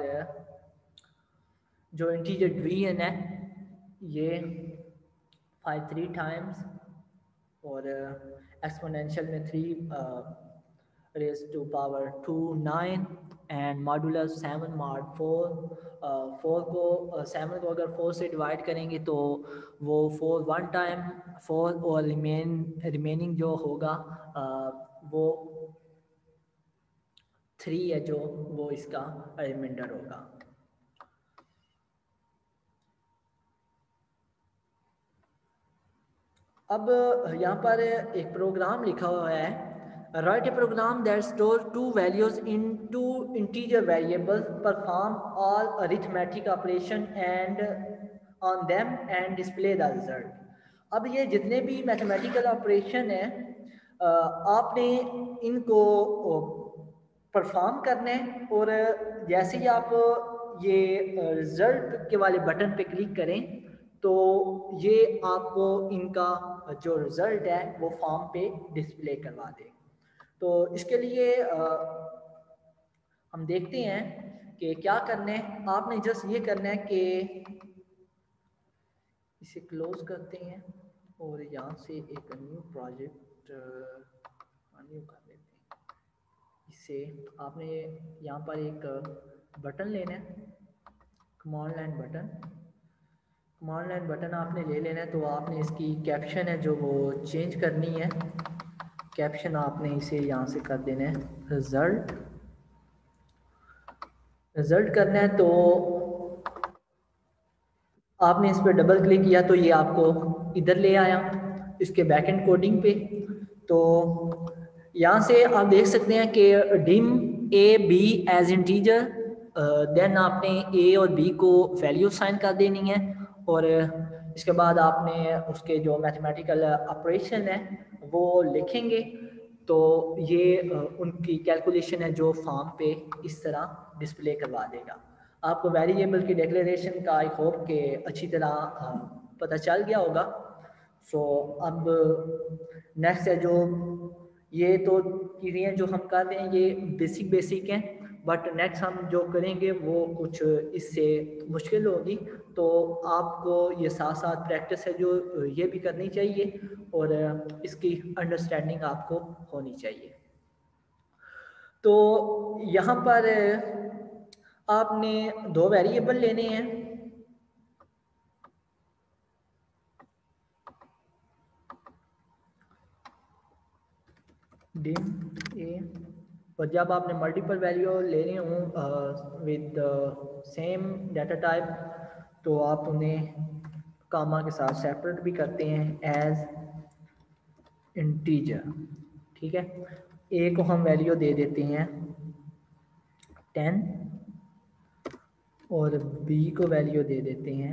जो इंटीजर डिवीजन है ये फाइव थ्री टाइम्स, और एक्सपोनेंशियल में three raise to power two nine, and modulus seven mod four, four को seven को अगर फोर से डिवाइड करेंगे तो वो फोर वन टाइम फोर, और रिमेन रिमेनिंग जो होगा uh, वो थ्री है जो वो इसका रिमाइंडर होगा। अब यहाँ पर एक प्रोग्राम लिखा हुआ है, write a program that stores two values in two integer variables, perform all arithmetic operation and on them and display the result। अब ये जितने भी मैथमेटिकल ऑपरेशन है आपने इनको परफॉर्म करने हैं, और जैसे ही आप ये रिजल्ट के वाले बटन पे क्लिक करें तो ये आपको इनका जो रिजल्ट है वो फॉर्म पे डिस्प्ले करवा दे। तो इसके लिए आ, हम देखते हैं कि क्या करना है। आपने जस्ट ये करना है कि इसे क्लोज करते हैं और यहाँ से एक न्यू प्रोजेक्ट न्यू कर लेते हैं। इससे आपने यहाँ पर एक बटन लेना है, command line button, command line button आपने ले लेना है। तो आपने इसकी कैप्शन है जो वो चेंज करनी है, कैप्शन आपने इसे यहाँ से कर देना है रिजल्ट, रिजल्ट करना है। तो आपने इस पर डबल क्लिक किया तो ये आपको इधर ले आया इसके बैकएंड कोडिंग पे। तो यहाँ से आप देख सकते हैं कि dim A B as integer, then आपने ए और बी को वैल्यू साइन कर देनी है, और इसके बाद आपने उसके जो मैथमेटिकल ऑपरेशन है वो लिखेंगे। तो ये उनकी कैलकुलेशन है जो फॉर्म पे इस तरह डिस्प्ले करवा देगा। आपको वेरिएबल की डिक्लेरेशन का आई होप के अच्छी तरह पता चल गया होगा। सो so, अब नेक्स्ट है जो ये तो चीज़ें जो हम कर रहे हैं ये बेसिक बेसिक हैं, बट नेक्स्ट हम जो करेंगे वो कुछ इससे मुश्किल होगी। तो आपको ये साथ साथ प्रैक्टिस है जो ये भी करनी चाहिए और इसकी अंडरस्टैंडिंग आपको होनी चाहिए। तो यहाँ पर आपने दो वेरिएबल लेने हैं, डिम ए, और जब आपने मल्टीपल वैल्यू ले रहे हों विद सेम डाटा टाइप तो आप उन्हें कामा के साथ सेपरेट भी करते हैं एज इंटीजर, ठीक है। ए को हम वैल्यू दे देते हैं टेन और बी को वैल्यू दे देते हैं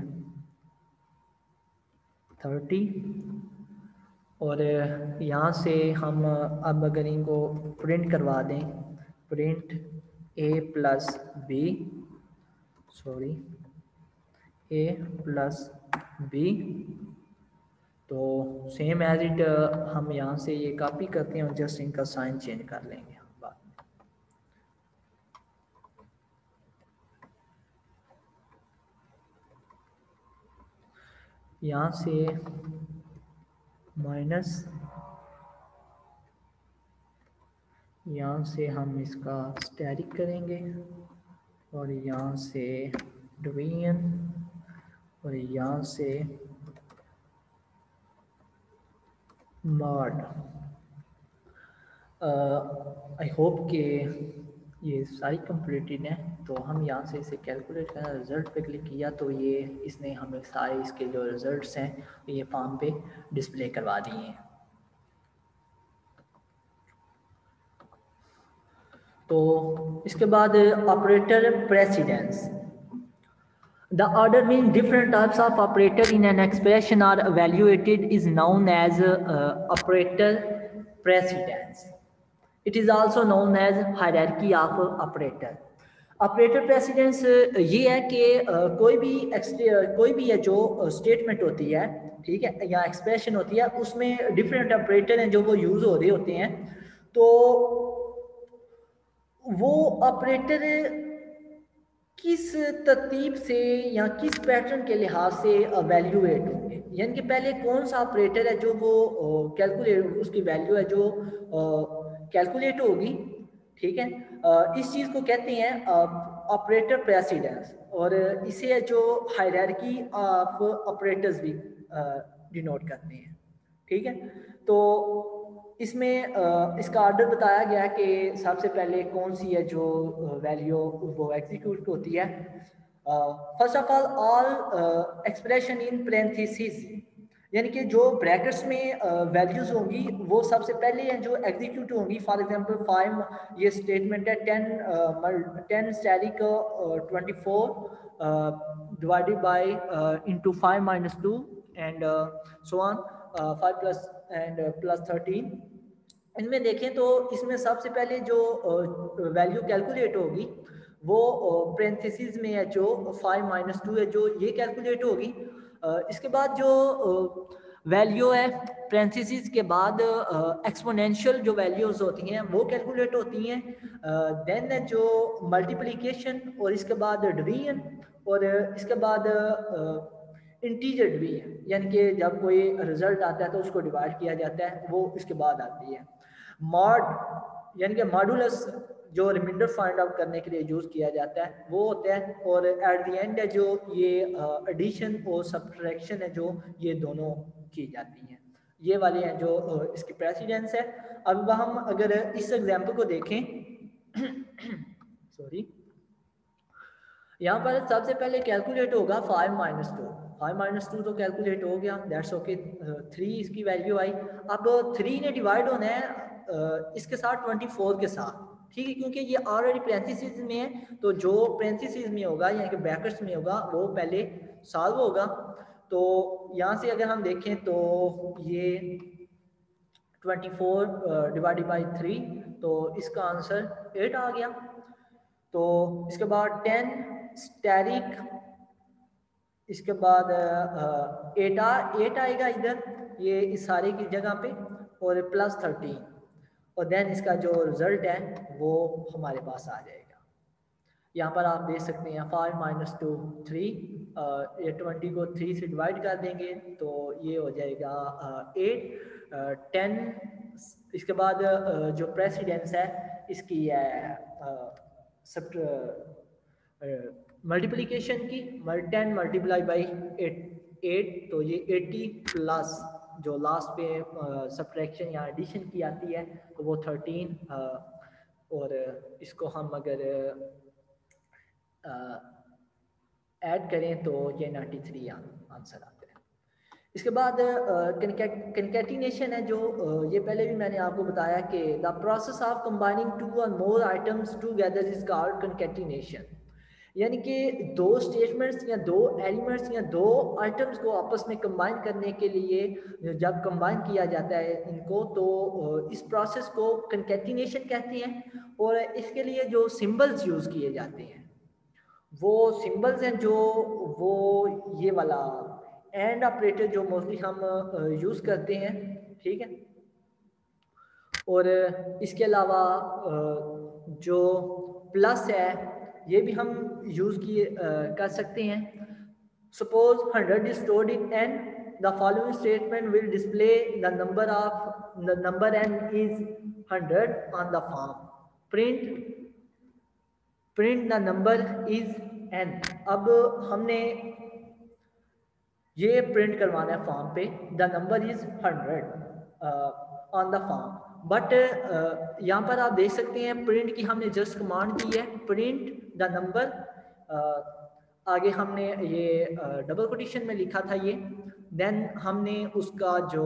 थर्टी, और यहाँ से हम अब अगर इनको प्रिंट करवा दें, print A plus B, sorry A plus B, तो सेम एज इट हम यहाँ से ये कॉपी करते हैं और जस्ट इनका साइन चेंज कर लेंगे बाद में। यहाँ से माइनस, यहाँ से हम इसका स्टैटिक करेंगे और यहाँ से डिवीजन और यहाँ से मॉड। आई होप कि ये सारी कंप्लीटेड है। तो हम यहाँ से इसे कैलकुलेट करना, रिज़ल्ट पे क्लिक किया तो ये इसने हमें सारे इसके जो रिज़ल्ट्स हैं ये फॉर्म पे डिस्प्ले करवा दिए हैं। तो इसके बाद operator precedence. The order means different types of operator in an expression are evaluated is known as uh, operator precedence. It is also known as hierarchy of operator. Operator precedence ये है कि uh, कोई भी कोई भी है जो statement होती है, ठीक है, या एक्सप्रेशन होती है, उसमें डिफरेंट ऑपरेटर हैं जो वो यूज़ हो रहे होते हैं। तो वो ऑपरेटर किस तरतीब से या किस पैटर्न के लिहाज से वैल्यूएट होंगे, यानी कि पहले कौन सा ऑपरेटर है जो वो कैलकुलेट, उसकी वैल्यू है जो कैलकुलेट होगी, ठीक है। uh, इस चीज़ को कहते हैं ऑपरेटर प्रेसिडेंस, और इसे जो हायरार्की ऑफ ऑपरेटर्स भी डिनोट करते हैं, ठीक है। तो इसमें uh, इसका ऑर्डर बताया गया कि सबसे पहले कौन सी है जो वैल्यू uh, वो एग्जीक्यूट होती है। First of all all expression in parenthesis, यानी कि जो ब्रैकेट्स में वैल्यूज uh, होंगी वो सबसे पहले हैं जो एग्जीक्यूट होंगी। फॉर एग्जांपल फाइव, ये स्टेटमेंट है ten ten static twenty four divided by into five minus two and so on, five plus and plus thirteen. इनमें देखें तो इसमें सबसे पहले जो वैल्यू uh, कैलकुलेट होगी वो पैरेंथेसिस में है जो फाइव माइनस टू है जो ये कैलकुलेट होगी। uh, इसके बाद जो वैल्यू uh, है पैरेंथेसिस के बाद एक्सपोनेंशियल uh, जो वैल्यूज होती हैं वो कैलकुलेट होती हैं। देन uh, जो मल्टीप्लिकेशन, और इसके बाद डिवीजन, और uh, इसके बाद इंटीजर uh, डिवीजन, यानी कि जब कोई रिजल्ट आता है तो उसको डिवाइड किया जाता है, वो इसके बाद आती है। मॉड यानी कि मॉडुलस जो रिमाइंडर फाइंड आउट करने के लिए यूज़ किया जाता है वो होता है, और एट द एंड है जो ये एडिशन uh, और सब्ट्रैक्शन है जो ये दोनों की जाती हैं। ये वाले हैं जो uh, इसकी प्रेसिडेंस है। अब हम अगर इस एग्जाम्पल को देखें सॉरी यहाँ पर सबसे पहले कैलकुलेट होगा five minus two, five minus two तो कैलकुलेट हो गया, दैट्स ओके। थ्री इसकी वैल्यू आई। अब थ्री ने डिवाइड होना है uh, इसके साथ ट्वेंटी फोर के साथ, ठीक है, क्योंकि ये ऑलरेडी पैरेंथेसिस में है, तो जो पैरेंथेसिस में होगा यानी कि ब्रैकेट्स में होगा वो पहले सॉल्व होगा। तो यहाँ से अगर हम देखें तो ये twenty four divided by three, तो इसका आंसर एट आ गया। तो इसके बाद टेन स्टैटिक, इसके बाद एट आ एट आएगा इधर ये इस सारे की जगह पे, और प्लस थर्टीन, और देन इसका जो रिजल्ट है वो हमारे पास आ जाएगा। यहाँ पर आप देख सकते हैं फाइव माइनस टू थ्री, ये ट्वेंटी को थ्री से डिवाइड कर देंगे तो ये हो जाएगा एट। टेन इसके बाद uh, जो प्रेसिडेंस है इसकी है सब मल्टीप्लिकेशन की, ten multiply by eight eight, तो ये एटी प्लस जो लास्ट पे सब्ट्रैक्शन uh, या एडिशन की आती है तो वो थर्टीन, uh, और इसको हम अगर ऐड uh, करें तो ये नाइन्टी थ्री आंसर आता है। इसके बाद कंकैटिनेशन है जो uh, ये पहले भी मैंने आपको बताया कि the process of combining two और more items together is called concatenation, यानी कि दो स्टेटमेंट्स या दो एलिमेंट्स या दो आइटम्स को आपस में कंबाइन करने के लिए जब कंबाइन किया जाता है इनको, तो इस प्रोसेस को कंकैटिनेशन कहते हैं। और इसके लिए जो सिंबल्स यूज़ किए जाते हैं वो सिंबल्स हैं जो वो ये वाला एंड ऑपरेटर जो मोस्टली हम यूज़ करते हैं, ठीक है। और इसके अलावा जो प्लस है ये भी हम यूज़ किए कर सकते हैं। Suppose hundred is stored in N, the following statement will display the number of the number N is hundred on the form, print print the number is N. अब हमने ये प्रिंट करवाना है फॉर्म पे, the number is hundred on the form. But यहाँ पर आप देख सकते हैं प्रिंट की हमने जस्ट कमांड दी है, प्रिंट द नंबर, आगे हमने ये डबल कोटेशन में लिखा था ये, देन हमने उसका जो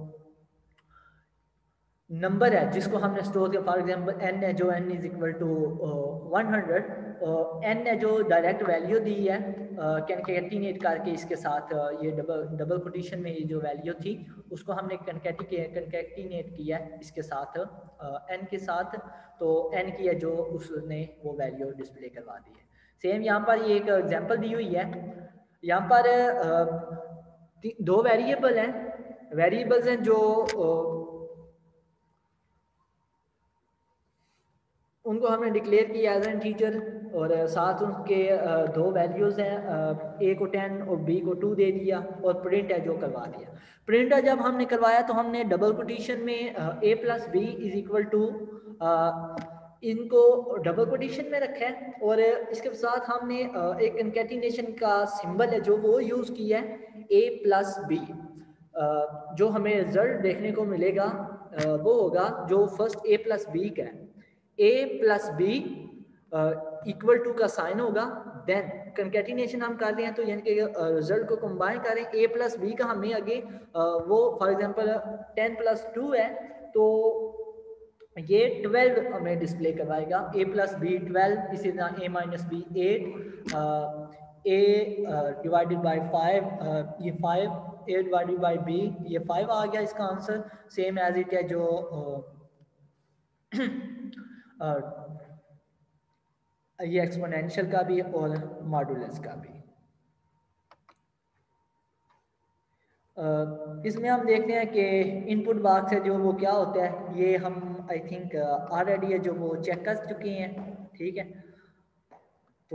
नंबर है जिसको हमने स्टोर किया, फॉर एग्जांपल एन है जो N is equal to one hundred, N है जो डायरेक्ट वैल्यू दी है कंकैटिनेट करके इसके साथ, uh, ये डबल डबल कोटेशन में ये जो वैल्यू थी उसको हमने कंकैटिनेट किया है इसके साथ एन uh, के साथ, तो एन की है जो उसने वो वैल्यू डिस्प्ले करवा दी है। सेम यहाँ पर ये एक एग्जांपल दी हुई है, यहाँ पर uh, दो वेरिएबल हैं, वेरिएबल्स हैं जो uh, उनको हमने डिक्लेयर किया एज एन टीचर, और साथ उनके दो वैल्यूज़ हैं, ए को टेन और बी को टू दे दिया, और प्रिंट है जो करवा दिया। प्रिंट है जब हमने करवाया तो हमने डबल कोटेशन में A plus B is equal to इनको डबल कोटेशन में रखा है, और इसके साथ हमने एक कंकैटिनेशन का सिंबल है जो वो यूज़ किया है, ए प्लस बी। जो हमें रिजल्ट देखने को मिलेगा वो होगा जो फर्स्ट ए प्लस बी का है, A plus B equal to का साइन होगा, देन कंकैटिनेशन हम कर रहे हैं तो यानी कि रिजल्ट को कंबाइन करें, ए प्लस बी का हमें आगे uh, वो for example ten plus two है तो ये ट्वेल्व हमें डिस्प्ले करवाएगा, ए प्लस बी ट्वेल्व, इसी तरह A minus B eight, A divided by five ये five, A divided by B ये फाइव आ गया इसका आंसर, सेम एज इट है जो uh, ये एक्सपोनेंशियल का भी और मॉडुलस का भी। uh, इसमें हम देखते हैं कि इनपुट बॉक्स है जो वो क्या होता है, ये हम आई थिंक ऑलरेडी है जो वो चेक कर चुके हैं, ठीक है। तो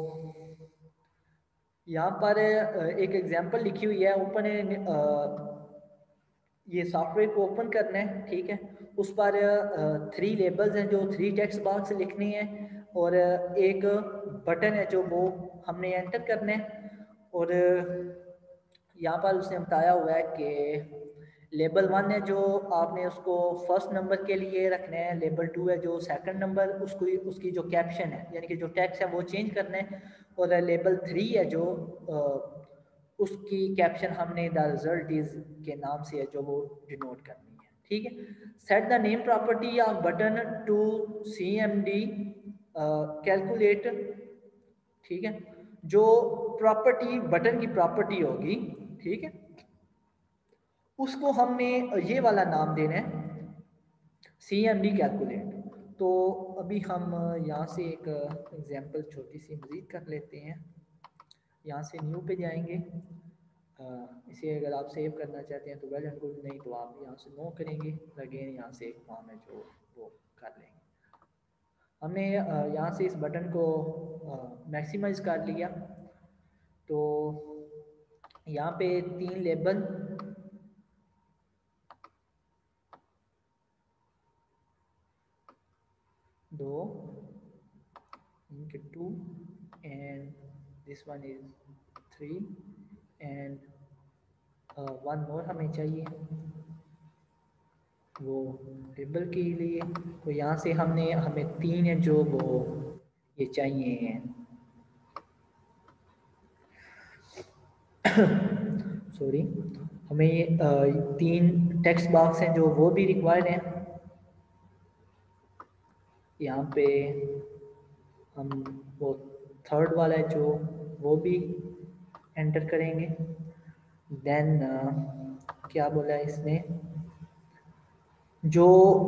यहाँ पर एक एग्जांपल लिखी हुई है, ओपन ये सॉफ्टवेयर को ओपन करना है, ठीक है। उस पर थ्री लेबल्स हैं जो थ्री टेक्स्ट बॉक्स लिखने हैं, और एक बटन है जो वो हमने एंटर करना है, और यहाँ पर उसने बताया हुआ है कि लेबल वन है जो आपने उसको फर्स्ट नंबर के लिए रखना है, लेबल टू है जो सेकंड नंबर, उसको उसकी जो कैप्शन है यानी कि जो टेक्स्ट है वो चेंज करना है, और लेबल थ्री है जो आ, उसकी कैप्शन हमने द रिजल्ट इज के नाम से है जो वो डिनोट करनी है, ठीक है। Set the name property of button to C M D calculate, ठीक है। जो प्रॉपर्टी बटन की प्रॉपर्टी होगी, ठीक है, उसको हमने ये वाला नाम देना है, सी एम डी कैलकुलेट। तो अभी हम यहाँ से एक एग्जांपल छोटी सी मज़ीद कर लेते हैं, यहाँ से न्यू पे जाएंगे, इसे अगर आप सेव करना चाहते हैं तो वेल एंड गुड, नहीं तो आप यहाँ से नो करेंगे, अगेन यहाँ से एक फॉर्म है जो वो कर लेंगे। हमने यहाँ से इस बटन को मैक्सिमाइज कर लिया, तो यहाँ पे तीन लेबल, दो इनके two and this one is three and one more हमें चाहिए वो टेबल के लिए, तो यहाँ से हमने हमें तीन है जो वो ये चाहिए हैं सॉरी हमें ये तीन टेक्स्ट बॉक्स हैं जो वो भी रिक्वायर्ड हैं। यहाँ पे हम वो थर्ड वाला है जो वो भी एंटर करेंगे। देन क्या बोला है इसने, जो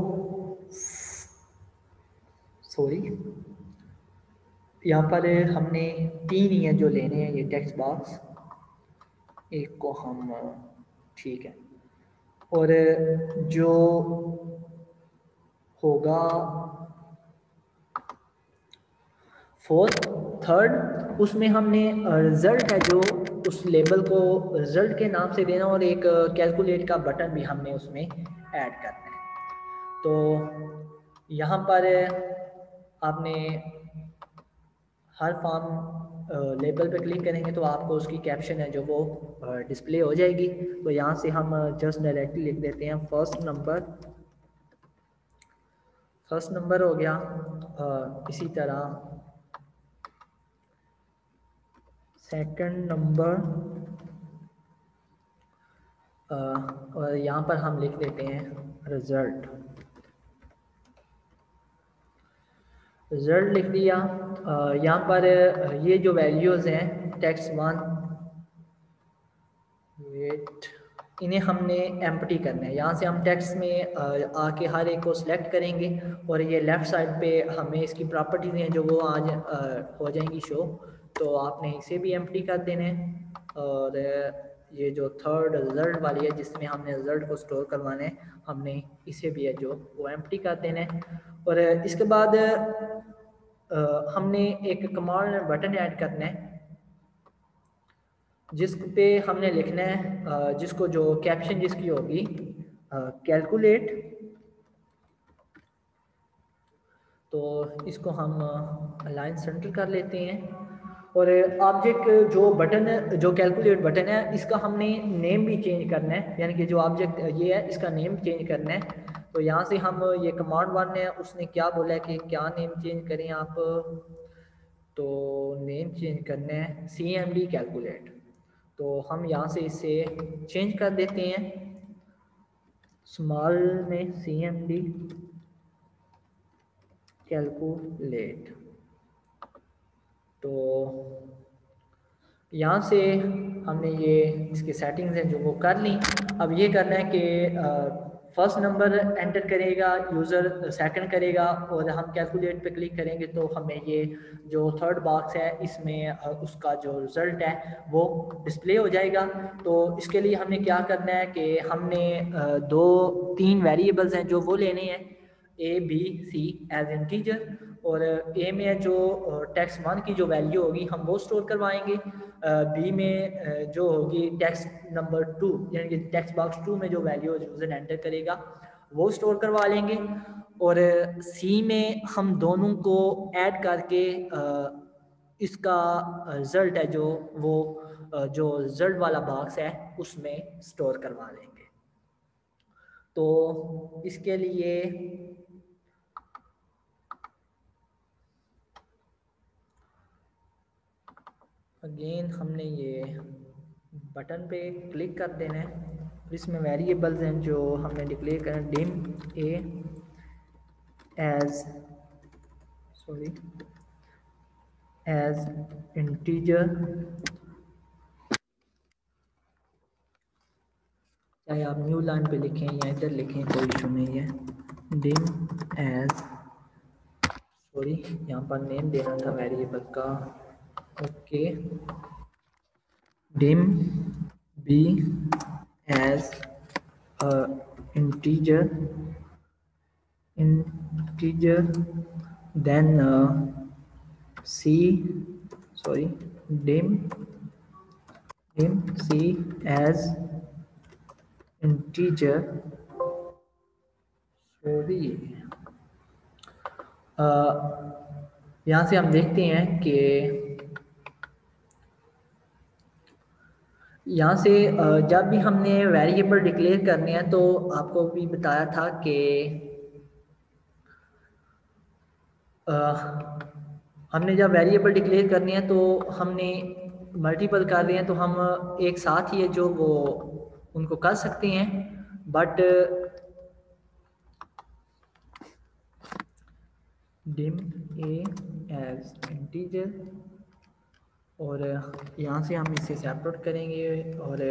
सॉरी यहाँ पर हमने तीन ही हैं जो लेने हैं ये टेक्स्ट बॉक्स, एक को हम ठीक है। और जो होगा फोर्थ थर्ड, उसमें हमने रिजल्ट है जो उस लेबल को रिजल्ट के नाम से देना और एक कैलकुलेट का बटन भी हमने उसमें ऐड करना है। तो यहाँ पर आपने हर फॉर्म लेबल पे क्लिक करेंगे तो आपको उसकी कैप्शन है जो वो डिस्प्ले हो जाएगी। तो यहाँ से हम जस्ट डायरेक्टली लिख देते हैं फर्स्ट नंबर, फर्स्ट नंबर हो गया। आ, इसी तरह सेकंड नंबर, और यहाँ पर हम लिख देते हैं रिजल्ट, रिजल्ट लिख दिया। यहाँ पर ये जो वैल्यूज़ हैं टेक्स्ट वन वेट, इन्हें हमने एम्प्टी करना है। यहाँ से हम टेक्स्ट में आके हर एक को सिलेक्ट करेंगे और ये लेफ़्ट साइड पे हमें इसकी प्रॉपर्टीज़ हैं जो वो आज हो जाएंगी शो। तो आपने इसे भी एम्प्टी कर देना है। और ये जो थर्ड रिजल्ट वाली है जिसमें हमने रिजल्ट को स्टोर करवाना है, हमने इसे भी है जो वो एम्प्टी कर देना है। और इसके बाद हमने एक कमांड बटन ऐड करना है जिस पे हमने लिखना है, जिसको जो कैप्शन जिसकी होगी कैलकुलेट। तो इसको हम अलाइन सेंटर कर लेते हैं। और ऑब्जेक्ट जो बटन जो कैलकुलेट बटन है इसका हमने नेम भी चेंज करना है, यानी कि जो ऑब्जेक्ट ये है इसका नेम चेंज करना है। तो यहाँ से हम ये कमांड वन है उसने क्या बोला है कि क्या नेम चेंज करें आप, तो नेम चेंज करना है सी एम डी कैलकुलेट। तो हम यहाँ से इसे चेंज कर देते हैं स्मॉल में सी एम डी कैलकुलेट। तो यहाँ से हमने ये इसके सेटिंग्स हैं जो वो कर ली। अब ये करना है कि फर्स्ट नंबर एंटर करेगा यूज़र, सेकंड करेगा और हम कैलकुलेट पे क्लिक करेंगे तो हमें ये जो थर्ड बॉक्स है इसमें उसका जो रिज़ल्ट है वो डिस्प्ले हो जाएगा। तो इसके लिए हमने क्या करना है कि हमने दो तीन वेरिएबल्स हैं जो वो लेने हैं, A B C as integer. और ए में जो टेक्स्ट वन की जो वैल्यू होगी हम वो स्टोर करवाएंगे, बी में जो होगी टेक्स्ट नंबर टू यानी कि टेक्स्ट बॉक्स टू में जो वैल्यू यूज़र एंटर करेगा वो स्टोर करवा लेंगे। और सी में हम दोनों को ऐड करके इसका रिज़ल्ट है जो वो जो रिज़ल्ट वाला बॉक्स है उसमें स्टोर करवा लेंगे। तो इसके लिए अगेन हमने ये बटन पे क्लिक कर देना है। इसमें वेरिएबल्स हैं जो हमने डिक्लेयर करना है, dim A as sorry as integer, चाहे आप न्यू लाइन पे लिखें या इधर लिखें कोई इशू नहीं है। डिम एज सॉरी यहाँ पर नेम देना था वेरिएबल का, okay dim B as integer integer then uh, c sorry dim dim c as integer sorry uh, यहाँ से हम देखते हैं कि यहाँ से जब भी हमने वेरिएबल डिक्लेयर करने हैं तो आपको भी बताया था कि हमने जब वेरिएबल डिक्लेयर करने हैं तो हमने मल्टीपल कर रहे हैं तो हम एक साथ ही है जो वो उनको कर सकते हैं, but dim A as integer, और यहाँ से हम इसे सेपरेट करेंगे और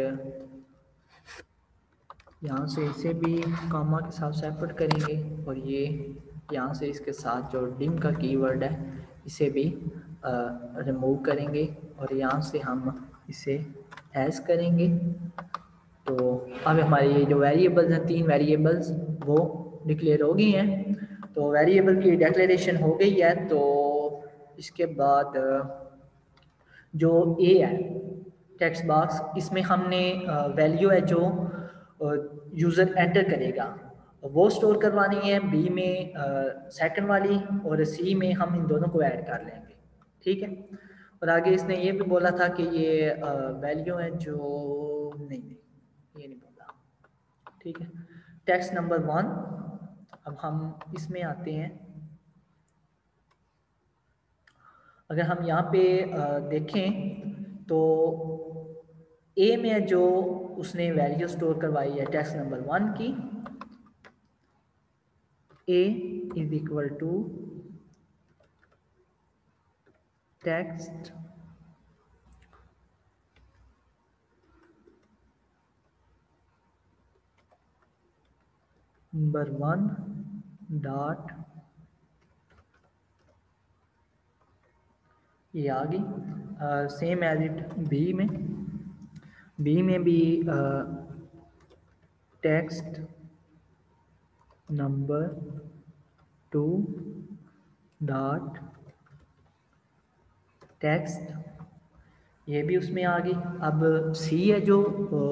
यहाँ से इसे भी कामा के साथ सेपरेट करेंगे, और ये यहाँ से इसके साथ जो डिम का कीवर्ड है इसे भी रिमूव करेंगे, और यहाँ से हम इसे एज करेंगे। तो अब हमारे ये जो वेरिएबल्स हैं, तीन वेरिएबल्स वो डिक्लेयर हो गई हैं। तो वेरिएबल की डिक्लेरेशन हो गई है। तो इसके बाद जो ए है टेक्स्ट बॉक्स, इसमें हमने वैल्यू है जो यूज़र एंटर करेगा वो स्टोर करवानी है, बी में सेकंड वाली, और सी में हम इन दोनों को ऐड कर लेंगे। ठीक है। और आगे इसने ये भी बोला था कि ये वैल्यू है जो नहीं नहीं ये नहीं बोला। ठीक है। टेक्स्ट नंबर वन, अब हम इसमें आते हैं। अगर हम यहाँ पे देखें तो ए में जो उसने वैल्यू स्टोर करवाई है टेक्स्ट नंबर वन की, A is equal to text number one dot, ये आ गई। सेम एज इट बी में, बी में भी text number two dot text, ये भी उसमें आ गई। अब सी है जो,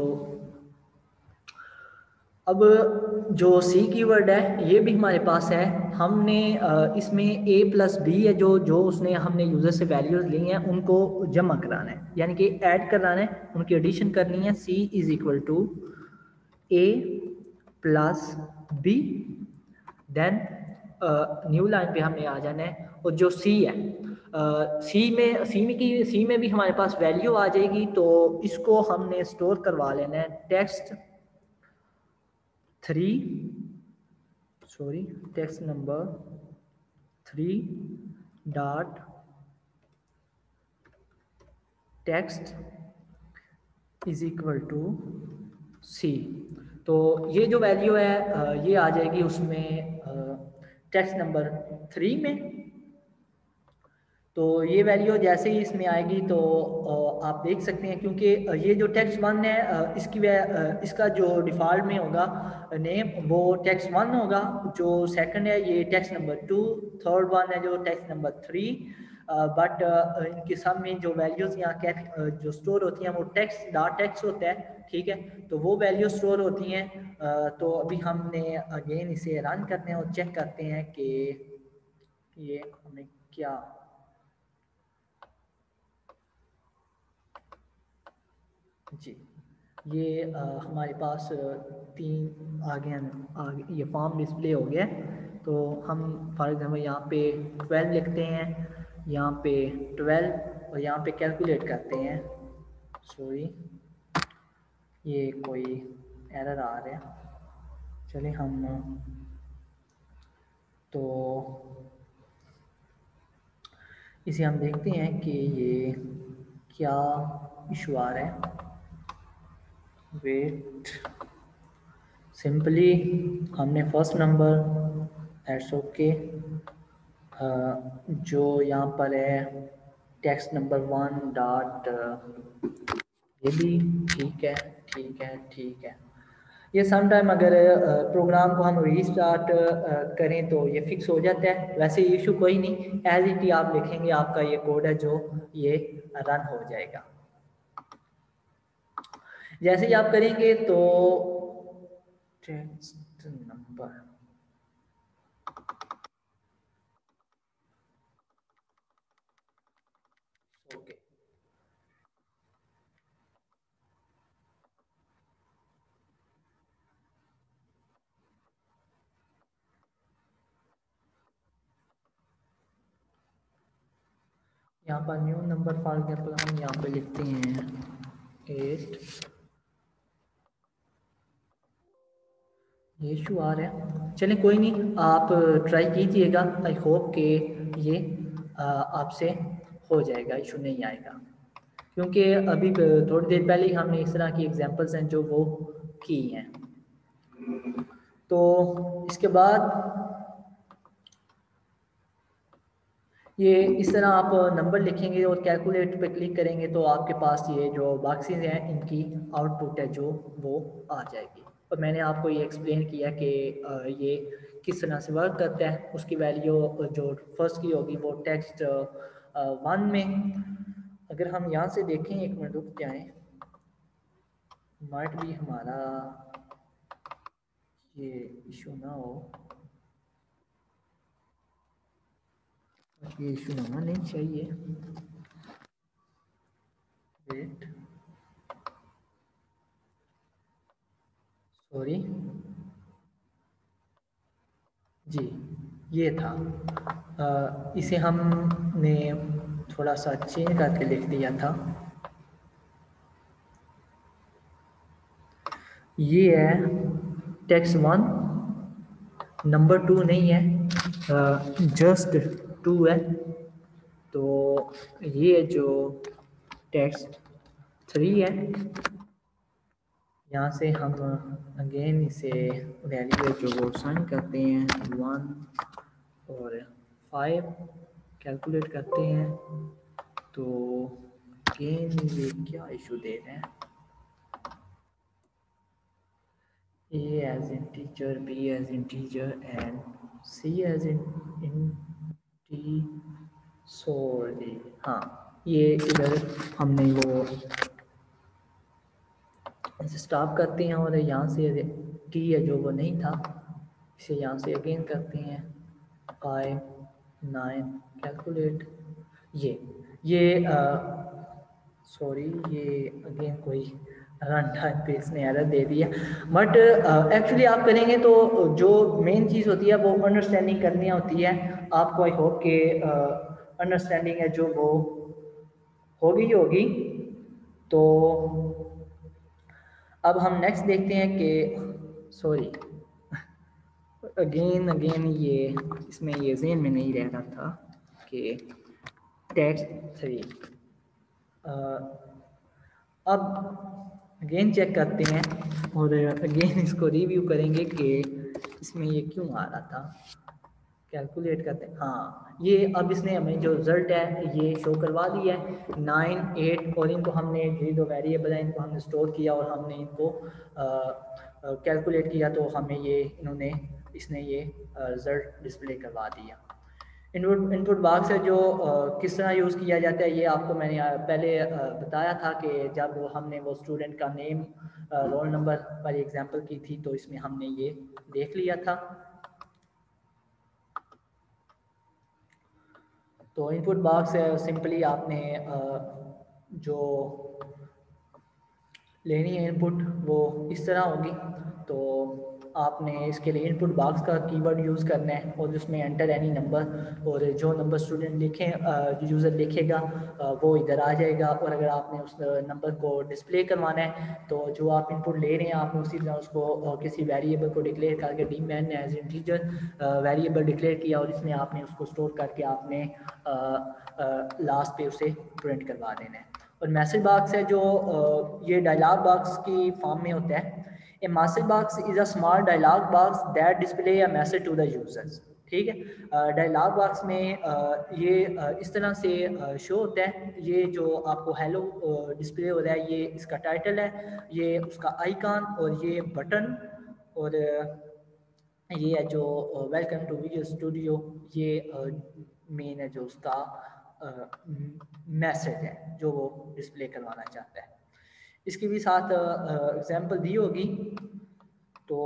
अब जो सी कीवर्ड है ये भी हमारे पास है। हमने इसमें ए प्लस बी है जो जो उसने हमने यूज़र से वैल्यूज़ ली हैं उनको जमा कराना है, यानी कि ऐड कराना है, उनकी एडिशन करनी है। C is equal to A plus B, then new line पे हमने आ जाना है। और जो सी है, सी uh, में सी में की सी में भी हमारे पास वैल्यू आ जाएगी, तो इसको हमने स्टोर करवा लेना है text three, sorry text number three dot text is equal to C. तो ये जो वैल्यू है ये आ जाएगी उसमें टेक्स्ट नंबर थ्री में। तो ये वैल्यू जैसे ही इसमें आएगी तो आप देख सकते हैं, क्योंकि ये जो टेक्स्ट वन है इसकी इसका जो डिफ़ॉल्ट में होगा नेम वो टेक्स्ट वन होगा, जो सेकंड है ये text number two, third one है जो टेक्स्ट नंबर थ्री, बट इनके सब में जो वैल्यूज़ यहाँ जो स्टोर होती हैं वो टेक्स्ट डॉट टेक्स्ट होता है। ठीक है। तो वो वैल्यू स्टोर होती हैं। तो अभी हमने अगेन इसे रन करते हैं और चेक करते हैं कि ये हमें क्या, जी ये आ, हमारे पास तीन आगे आगे ये फॉर्म डिस्प्ले हो गया। तो हम फॉर एग्जांपल यहाँ पे ट्वेल्व लिखते हैं, यहाँ पे ट्वेल्व और यहाँ पे कैलकुलेट करते हैं। सॉरी ये कोई एरर आ रहा है, चलिए हम तो इसे हम देखते हैं कि ये क्या इशू आ रहा है। वेट, सिंपली हमने फर्स्ट नंबर एट्स ओके, जो यहाँ पर है टेक्स्ट नंबर वन डॉट, ये भी ठीक है ठीक है ठीक है। ये समटाइम अगर प्रोग्राम को हम रीस्टार्ट करें तो ये फिक्स हो जाता है, वैसे इशू कोई नहीं, एज इट ही आप लिखेंगे आपका ये कोड है जो ये रन हो जाएगा। जैसे ही आप करेंगे तो टेक्स्ट नंबर, ओके यहाँ पर न्यू नंबर फॉर एग्जाम्पल हम यहाँ पे लिखते हैं एट ये इशू आ रहा है, चलें कोई नहीं, आप ट्राई कीजिएगा। आई होप कि ये आपसे हो जाएगा, इशू नहीं आएगा, क्योंकि अभी थोड़ी देर पहले ही हमने इस तरह की एग्जांपल्स हैं जो वो की हैं। तो इसके बाद ये इस तरह आप नंबर लिखेंगे और कैलकुलेट पे क्लिक करेंगे तो आपके पास ये जो बॉक्सेस हैं इनकी आउटपुट है जो वो आ जाएगी। और मैंने आपको ये एक्सप्लेन किया कि ये किस तरह से वर्क करता है। उसकी वैल्यू जो फर्स्ट की होगी वो टेक्स्ट वन में। अगर हम यहाँ से देखें, एक मिनट रुक जाएं, माइट भी हमारा ये इशू ना हो, ये इशू होना नहीं चाहिए। वेट, सॉरी, जी ये था। आ, इसे हमने थोड़ा सा चेंज करके लिख दिया था। ये है टेक्स्ट वन, नंबर टू नहीं है, जस्ट टू है। तो ये जो टेक्स्ट थ्री है, यहाँ से हम अगेन इसे वैल्यू जो वो साइन करते हैं वन और फाइव कैलकुलेट करते हैं। तो अगेन ये क्या इशू दे रहे हैं, A as integer, B as integer and C as in int sorry, हाँ ये इधर हमने वो इसे स्टॉप करते हैं और यहाँ से टी है जो वो नहीं था, इसे यहाँ से अगेन करते हैं फाइव नाइन कैलकुलेट। ये ये सॉरी ये अगेन कोई रन टाइम पे इसने एरर दे दिया। बट एक्चुअली आप करेंगे तो जो मेन चीज़ होती है वो अंडरस्टैंडिंग करनी होती है आपको। आई होप के अंडरस्टैंडिंग है जो वो होगी होगी। तो अब हम नेक्स्ट देखते हैं कि सॉरी अगेन अगेन ये इसमें ये ज़हन में नहीं रह रहा था कि टेक्स्ट थ्री। अब अगेन चेक करते हैं और अगेन इसको रिव्यू करेंगे कि इसमें ये क्यों आ रहा था। कैलकुलेट करते हैं, हाँ ये अब इसने हमें जो रिजल्ट है ये शो करवा दिया है नाइन एट, और इनको हमने ये दो वेरिएबल है इनको हमने स्टोर किया और हमने इनको कैलकुलेट किया तो हमें ये इन्होंने इसने ये रिजल्ट डिस्प्ले करवा दिया। इनपुट इनपुट बॉक्स है जो uh, किस तरह यूज़ किया जाता है ये आपको मैंने पहले uh, बताया था कि जब वो हमने वो स्टूडेंट का नेम रोल नंबर वाली एग्जांपल की थी तो इसमें हमने ये देख लिया था। तो इनपुट बॉक्स है सिंपली आपने uh, जो लेनी है इनपुट वो इस तरह होगी। तो आपने इसके लिए इनपुट बॉक्स का कीवर्ड यूज़ करना है और उसमें एंटर एनी नंबर, और जो नंबर स्टूडेंट लिखें जो यूज़र लिखेगा वो इधर आ जाएगा। और अगर आपने उस नंबर को डिस्प्ले करवाना है तो जो आप इनपुट ले रहे हैं आपने उसी तरह उसको किसी वेरिएबल को डिक्लेयर करके D man as integer variable declare किया और इसमें आपने उसको स्टोर करके आपने लास्ट पे उसे प्रिंट करवा देना है। और मैसेज बॉक्स है जो ये डायलॉग बॉक्स की फॉर्म में होता है। A message box is a small dialog box that display a message to the users. ठीक है, डायलॉग बॉक्स में ये इस तरह से शो होता है। ये जो आपको हेलो डिस्प्ले हो रहा है ये इसका टाइटल है, ये उसका आइकन और ये बटन, और ये है जो वेलकम टू विजुअल स्टूडियो, ये मेन है जो उसका मैसेज है जो वो डिस्प्ले करवाना चाहता है। इसकी भी साथ एग्जांपल दी होगी। तो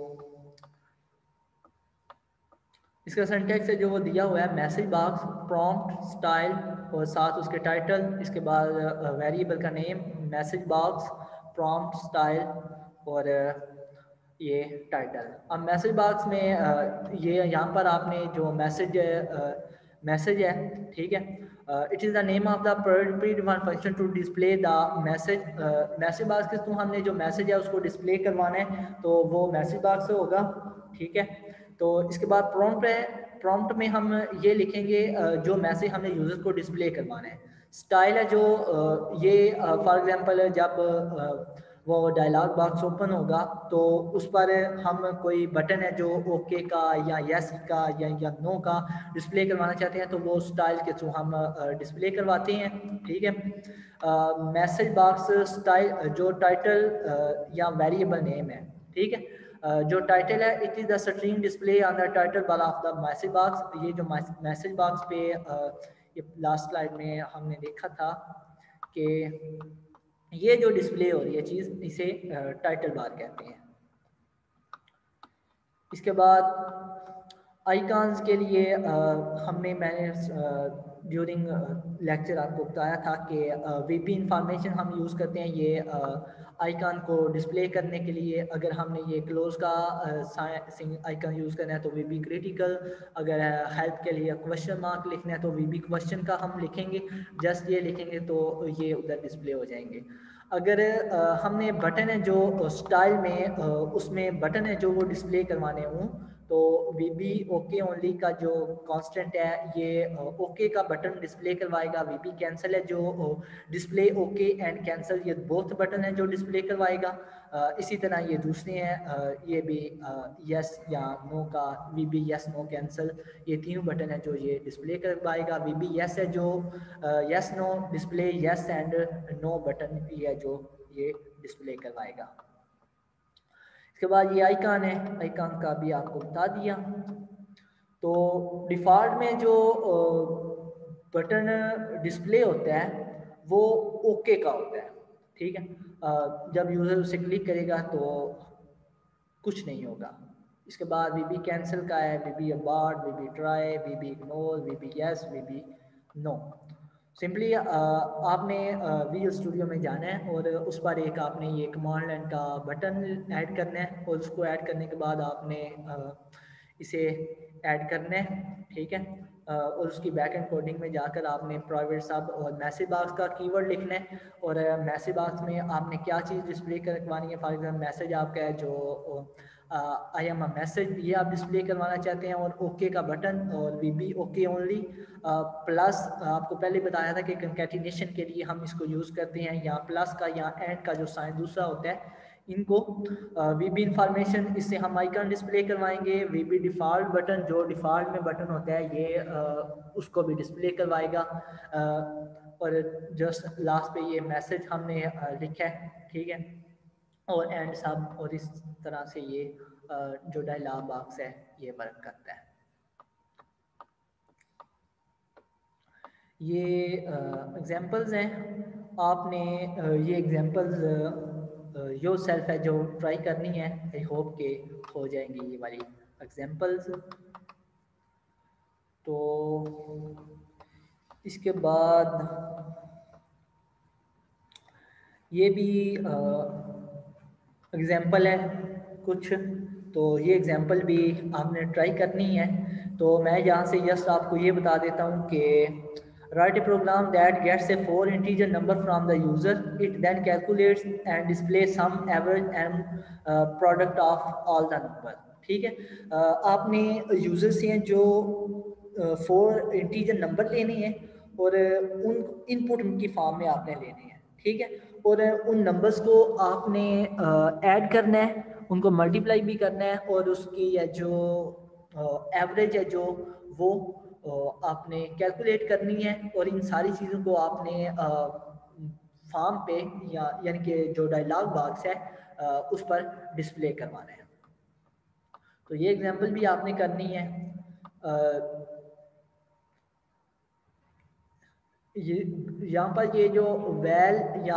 इसका सिंटैक्स है जो वो दिया हुआ है मैसेज बॉक्स प्रॉम्प्ट स्टाइल और साथ उसके टाइटल, इसके बाद वेरिएबल का name message box prompt style और ये टाइटल। अब मैसेज बॉक्स में ये यहाँ पर आपने जो मैसेज मैसेज है, ठीक है, it is the name of the predefined function to display the message. Message box के थ्रू हमने जो मैसेज है उसको डिस्प्ले करवाना है, तो वो मैसेज बॉक्स से होगा, ठीक है। तो इसके बाद प्रॉम्प्ट है, प्रॉम्प्ट में हम ये लिखेंगे uh, जो मैसेज हमने यूज़र को डिस्प्ले करवाना है। स्टाइल है जो uh, ये फॉर uh, एग्जांपल जब uh, वो डायलॉग बॉक्स ओपन होगा तो उस पर हम कोई बटन है जो ओके का या यस का या या नो का डिस्प्ले करवाना चाहते हैं, तो वो स्टाइल के थ्रू हम डिस्प्ले करवाते हैं, ठीक है। मैसेज बॉक्स स्टाइल जो टाइटल या वेरिएबल नेम है, ठीक है। Uh, जो टाइटल है it is the string display on the title bar of the message box. ये जो मैसेज बॉक्स पे uh, ये लास्ट स्लाइड में हमने देखा था कि ये जो डिस्प्ले हो रही है चीज़ इसे टाइटल बार कहते हैं। इसके बाद आइकॉन्स के लिए आ, हमने मैंने ड्यूरिंग लेक्चर आपको बताया था कि वीपी इंफॉर्मेशन हम यूज़ करते हैं ये आइकॉन को डिस्प्ले करने के लिए। अगर हमने ये क्लोज का आइकॉन यूज़ करना है तो वीपी क्रिटिकल, अगर हेल्प के लिए क्वेश्चन मार्क लिखना है तो वीपी क्वेश्चन का हम लिखेंगे, जस्ट ये लिखेंगे तो ये उधर डिस्प्ले हो जाएंगे। अगर आ, हमने बटन है जो स्टाइल में आ, उसमें बटन है जो वो डिस्प्ले करवाने हूँ तो वी बी ओके ओनली का जो कांस्टेंट है ये ओके का बटन डिस्प्ले करवाएगा। वी बी कैंसिल है जो डिस्प्ले ओके एंड कैंसिल, ये बोथ बटन है जो डिस्प्ले करवाएगा। आ, इसी तरह ये दूसरे हैं आ, ये भी यस या नो का V B yes no cancel, ये तीनों बटन है जो ये डिस्प्ले करवाएगा। वी बी यस है जो yes no display yes and no button ये जो ये डिस्प्ले करवाएगा। इसके बाद ये आइकॉन है, आइकॉन का भी आपको बता दिया। तो डिफ़ॉल्ट में जो बटन डिस्प्ले होता है वो ओके का होता है, ठीक है। जब यूज़र उसे क्लिक करेगा तो कुछ नहीं होगा। इसके बाद वी बी कैंसिल का है, V B abort, V B try, V B ignore, V B yes, V B no. Simply आपने विजुअल स्टूडियो में जाना है और उस पर एक आपने ये कमांड लाइन का बटन ऐड करना है और उसको ऐड करने के बाद आपने इसे ऐड करना है, ठीक है। और उसकी बैक एंड कोडिंग में जाकर आपने प्राइवेट सब और मैसेज बॉक्स का कीवर्ड लिखना है और मैसेज बॉक्स में आपने क्या चीज़ डिस्प्ले करवानी है। फॉर एग्जाम्पल मैसेज आपका है जो आई एम अ मैसेज, ये आप डिस्प्ले करवाना चाहते हैं, और ओके का बटन और V B okay only plus. आपको पहले बताया था कि कंकैटिनेशन के लिए हम इसको यूज़ करते हैं, या प्लस का या एंड का जो साइन दूसरा होता है इनको वी बी इंफॉर्मेशन, इससे हम आइकन डिस्प्ले करवाएंगे। वी बी डिफ़ॉल्ट बटन जो डिफ़ॉल्ट में बटन होता है ये आ, उसको भी डिस्प्ले करवाएगा। आ, और जस्ट लास्ट पे ये मैसेज हमने आ, लिखा है, ठीक है, और एंड सब, और इस तरह से ये आ, जो डायलॉग बॉक्स है ये वर्क करता है। ये एग्जांपल्स हैं, आपने आ, ये एग्जांपल्स योर सेल्फ है जो ट्राई करनी है। आई होप के हो जाएंगी ये वाली एग्जांपल्स। तो इसके बाद ये भी एग्जांपल है कुछ, तो ये एग्जांपल भी आपने ट्राई करनी है। तो मैं यहाँ से जस्ट आपको ये बता देता हूँ कि write a program that gets a four integer number from the user. It then calculates and displays sum, average and uh, product of all the number, ठीक है। uh, आपने यूजर से जो फोर इंटीजर नंबर लेने हैं और उन input की फॉर्म में आपने लेने हैं, ठीक है। और उन नंबर्स को आपने ऐड करना है, उनको मल्टीप्लाई भी करना है, और उसकी जो एवरेज है जो वो आपने कैलकुलेट करनी है, और इन सारी चीज़ों को आपने फॉर्म पे या यानी कि जो डायलॉग बॉक्स है उस पर डिस्प्ले करवाना है। तो ये एग्जांपल भी आपने करनी है। ये यहाँ पर ये जो वैल या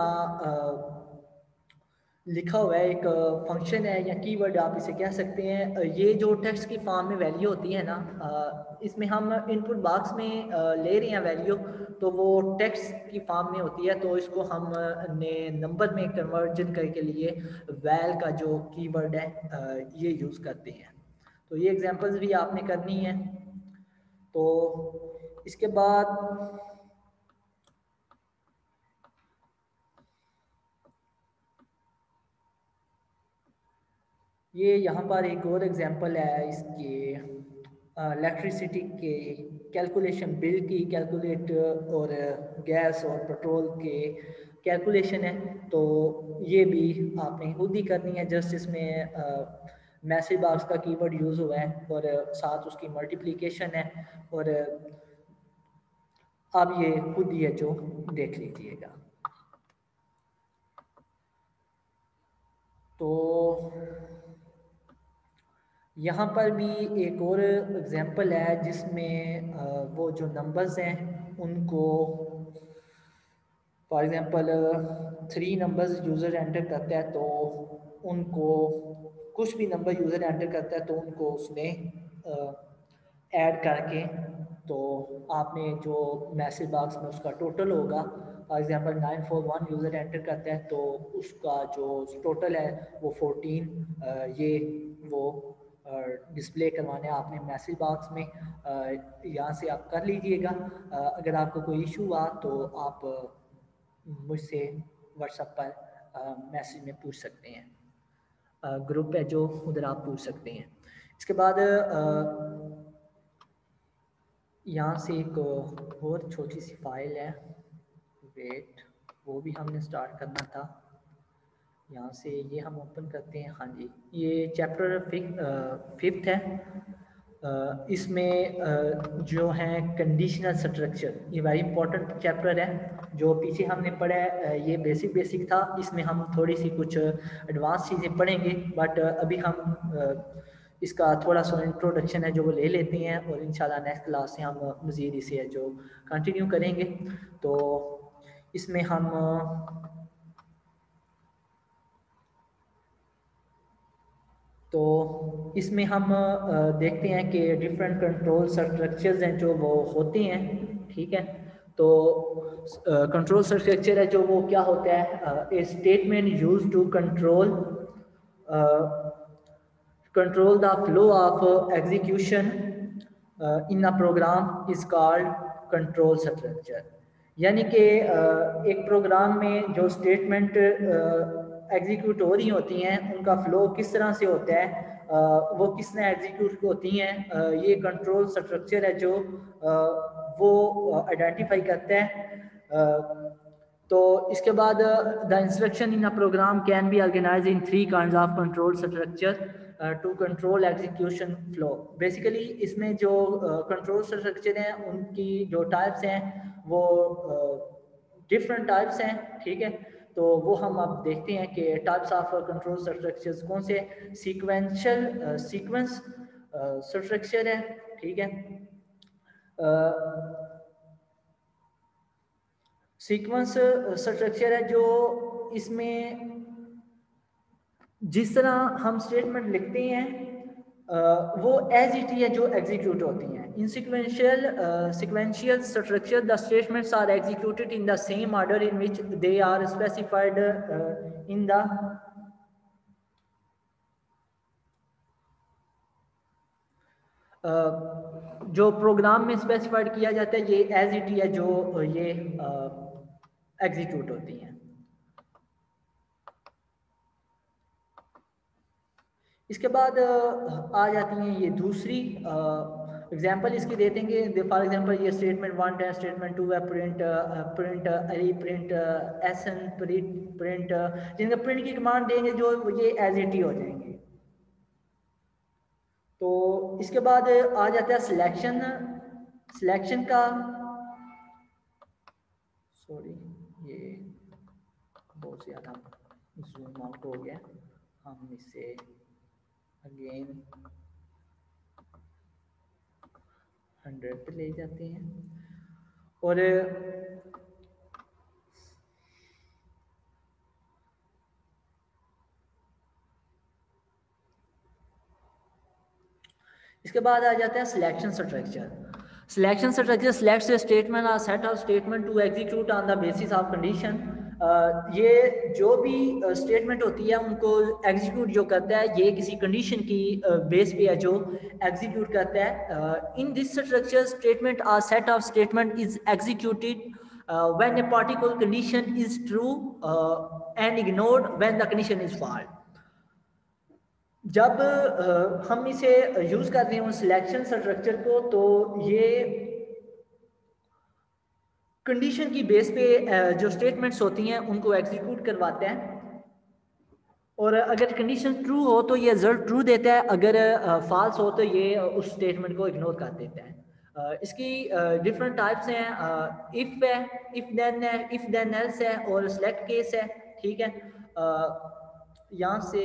लिखा हुआ है एक फंक्शन है या कीवर्ड आप इसे कह सकते हैं, ये जो टेक्स्ट की फॉर्म में वैल्यू होती है ना, इसमें हम इनपुट बॉक्स में ले रहे हैं वैल्यू, तो वो टेक्स्ट की फॉर्म में होती है, तो इसको हम ने नंबर में कन्वर्जन करने के लिए वैल का जो कीवर्ड है ये यूज़ करते हैं। तो ये एग्जांपल्स भी आपने करनी है। तो इसके बाद ये यहाँ पर एक और एग्जांपल है इसके इलेक्ट्रिसिटी के कैलकुलेशन, बिल की कैलकुलेट और गैस और पेट्रोल के कैलकुलेशन है। तो ये भी आपने खुद ही करनी है। जस्ट इसमें मैसेज बॉक्स का कीवर्ड यूज़ हुआ है और साथ उसकी मल्टीप्लिकेशन है, और आप ये खुद ही है जो देख लीजिएगा। तो यहाँ पर भी एक और एग्जांपल है जिसमें वो जो नंबर्स हैं उनको, for example three numbers user enter करता है तो उनको, कुछ भी नंबर यूज़र एंटर करता है तो उनको उसमें ऐड करके, तो आपने जो मैसेज बॉक्स में उसका टोटल होगा, for example nine four one user enter करता है तो उसका जो टोटल है वो फोर्टीन, ये वो डिस्प्ले करवाने आपने मैसेज बॉक्स में, यहाँ से आप कर लीजिएगा। अगर आपको कोई इशू हुआ तो आप मुझसे व्हाट्सएप पर मैसेज में पूछ सकते हैं, ग्रुप है जो उधर आप पूछ सकते हैं। इसके बाद यहाँ से एक और छोटी सी फाइल है, वेट, वो भी हमने स्टार्ट करना था। यहाँ से ये हम ओपन करते हैं। हाँ जी, ये चैप्टर फिफ्थ है। इसमें जो है कंडीशनल स्ट्रक्चर, ये वेरी इंपॉर्टेंट चैप्टर है। जो पीछे हमने पढ़ा है ये बेसिक बेसिक था, इसमें हम थोड़ी सी कुछ एडवांस चीज़ें पढ़ेंगे, बट अभी हम इसका थोड़ा सा इंट्रोडक्शन है जो वो ले लेते हैं, और इंशाल्लाह नेक्स्ट क्लास से हम मज़ीद इसे जो कंटिन्यू करेंगे। तो इसमें हम तो इसमें हम देखते हैं कि डिफरेंट कंट्रोल स्ट्रक्चर्स हैं जो वो होते हैं, ठीक है। तो कंट्रोल uh, स्ट्रक्चर है जो वो क्या होता है, a statement use to control control the flow of execution in a program is called control structure. यानी कि uh, एक प्रोग्राम में जो स्टेटमेंट एग्जीक्यूट हो रही होती हैं उनका फ्लो किस तरह से होता है, आ, वो किस तरह एग्जीक्यूट होती हैं, आ, ये कंट्रोल स्ट्रक्चर है जो आ, वो आइडेंटिफाई करता है। आ, तो इसके बाद the instruction in a program can be organize in three kinds of control structure to control execution flow. Basically इसमें जो कंट्रोल uh, स्ट्रक्चर हैं उनकी जो टाइप्स हैं वो डिफरेंट uh, टाइप्स हैं, ठीक है। तो वो हम अब देखते हैं कि टाइप्स ऑफ कंट्रोल स्ट्रक्चर्स कौन से। सीक्वेंशियल सीक्वेंस स्ट्रक्चर है, ठीक है। सीक्वेंस स्ट्रक्चर है जो इसमें जिस तरह हम स्टेटमेंट लिखते हैं uh, वो एज इट है जो एग्जीक्यूट होती हैं। In sequential sequential structure the statements are executed in the same order in which they are specified in the uh, जो प्रोग्राम में स्पेसिफाइड किया जाता है, ये एज इट है जो ये एग्जीक्यूट uh, होती हैं। इसके बाद आ जाती हैं ये दूसरी एग्जांपल इसकी दे देंगे। फॉर एग्जांपल ये स्टेटमेंट वन है, स्टेटमेंट टू है, प्रिंट प्रिंट अली print S N print print, जिनका प्रिंट की कमांड देंगे जो ये एज इट ही हो जाएंगे। तो इसके बाद आ जाता है सिलेक्शन। सिलेक्शन का सॉरी ये बहुत ज़्यादा जूम आउट हो गया, हम इसे अगेन हंड्रेड पे ले जाते हैं। और इसके बाद आ जाता है selection structure. Selection structure selects a statement और set of statement to execute on the basis of condition. ये जो भी स्टेटमेंट uh, होती है उनको एग्जीक्यूट जो करता है ये किसी कंडीशन की बेस uh, पे है जो एग्जीक्यूट करता है। इन दिस स्ट्रक्चर स्टेटमेंट और set of statement is executed when a particular condition is true and ignored when the condition is false. जब uh, हम इसे यूज़ कर रहे हो सिलेक्शन स्ट्रक्चर को, तो ये कंडीशन की बेस पे uh, जो स्टेटमेंट्स होती हैं उनको एग्जीक्यूट करवाते हैं, और अगर कंडीशन ट्रू हो तो ये रिजल्ट ट्रू देता है, अगर फॉल्स uh, हो तो ये उस स्टेटमेंट को इग्नोर कर देता है। uh, इसकी डिफरेंट uh, टाइप्स हैं, इफ़ uh, है, इफ़ देन है, इफ़ देन एल्स है, और सिलेक्ट केस है। ठीक है, uh, यहाँ से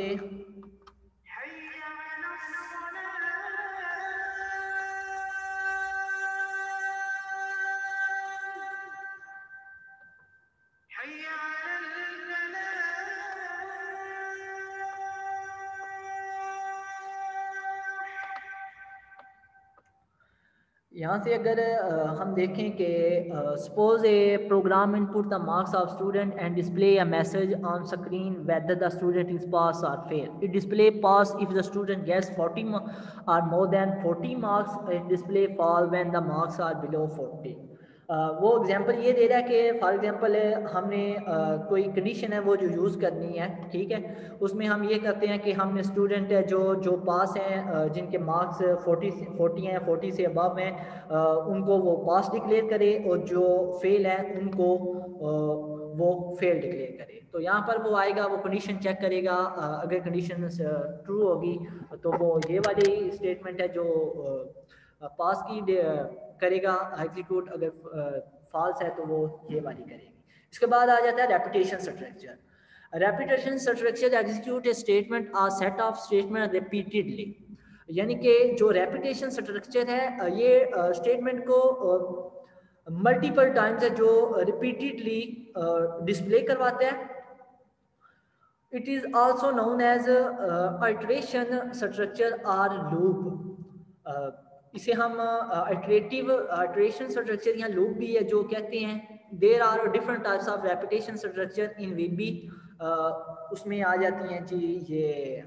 यहाँ से अगर uh, हम देखें कि suppose a program input the marks of student and display a message on screen whether the student is pass और fail. It display pass if the student gets forty और more than forty marks, it display fall when the marks are below forty. Uh, वो example ये दे रहा है कि for example हमने uh, कोई कंडीशन है वो जो यूज़ करनी है, ठीक है, उसमें हम ये करते हैं कि हमने स्टूडेंट है जो जो पास हैं, uh, जिनके मार्क्स फोर्टी फोर्टी हैं, फोर्टी से अबव हैं, uh, उनको वो पास डिक्लेयर करे, और जो फेल है उनको uh, वो फेल डिक्लेयर करे। तो यहाँ पर वो आएगा, वो कंडीशन चेक करेगा, uh, अगर कंडीशन ट्रू होगी तो वो ये वाली स्टेटमेंट है जो पास की करेगा एग्जीक्यूट, अगर फॉल्स है तो वो ये वाली करेगी। इसके बाद आ जाता है repetition structure. Repetition structure execute a statement और सेट ऑफ स्टेटमेंट रिपीटेडली, यानी कि जो रेपिटेशन स्ट्रक्चर है ये स्टेटमेंट को मल्टीपल टाइम्स है जो रिपीटेडली डिस्प्ले करवाता है। It is also known as iteration structure और लूप। इसे हम आइटरेटिव आइटरेशन स्ट्रक्चर या लूप भी है जो कहते हैं। There are different types of repetition structure in VB, उसमें आ जाती हैं जी ये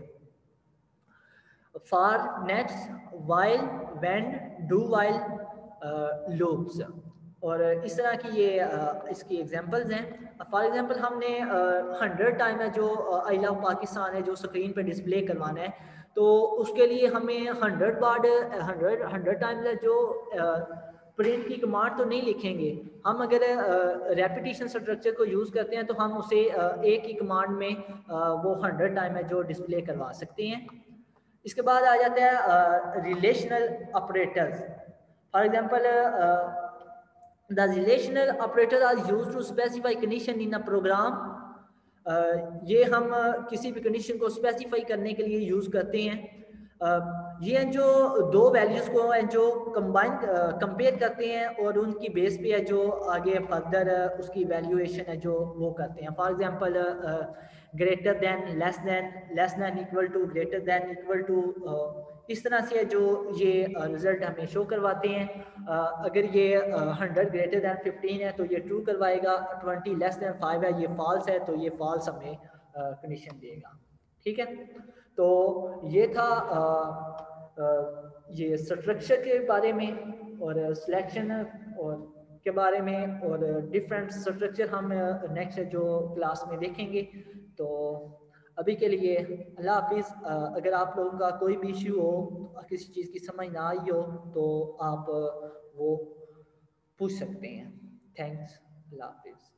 for, next, while, when, do while, loops, और इस तरह की ये uh, इसकी एग्जांपल्स हैं। फॉर एग्जांपल हमने हंड्रेड टाइम है जो आई लव पाकिस्तान है जो स्क्रीन पे डिस्प्ले करवाना है, तो उसके लिए हमें हंड्रेड बार हंड्रेड हंड्रेड टाइम्स है जो प्रिंट uh, की कमांड तो नहीं लिखेंगे हम। अगर रेपिटेशन uh, स्ट्रक्चर को यूज़ करते हैं तो हम उसे uh, एक ही कमांड में uh, वो हंड्रेड टाइम है जो डिस्प्ले करवा सकते हैं। इसके बाद आ जाता है relational operators. For example the relational operator are used to specify condition in a program. ये हम uh, किसी भी कंडीशन को स्पेसिफाई करने के लिए यूज़ करते हैं। uh, ये हैं जो दो वैल्यूज़ को हैं जो कंबाइन कंपेयर करते हैं और उनकी बेस पे है जो आगे फर्दर uh, उसकी वैल्यूएशन है जो वो करते हैं। For example greater than, less than, less than equal to, greater than equal to, इस तरह से जो ये रिजल्ट uh, हमें शो करवाते हैं। uh, अगर ये हंड्रेड ग्रेटर देन फिफ्टीन है तो ये ट्रू करवाएगा, ट्वेंटी लेस देन फाइव है ये फॉल्स है तो ये फॉल्स हमें कंडीशन uh, देगा। ठीक है, तो ये था uh, uh, ये स्ट्रक्चर के बारे में और सिलेक्शन और के बारे में, और डिफरेंट स्ट्रक्चर हम नेक्स्ट जो क्लास में देखेंगे। तो अभी के लिए अल्लाह हाफिज़। अगर आप लोगों का कोई भी इशू हो, किसी चीज़ की समझ ना आई हो तो आप वो पूछ सकते हैं। थैंक्स, अल्लाह हाफिज़।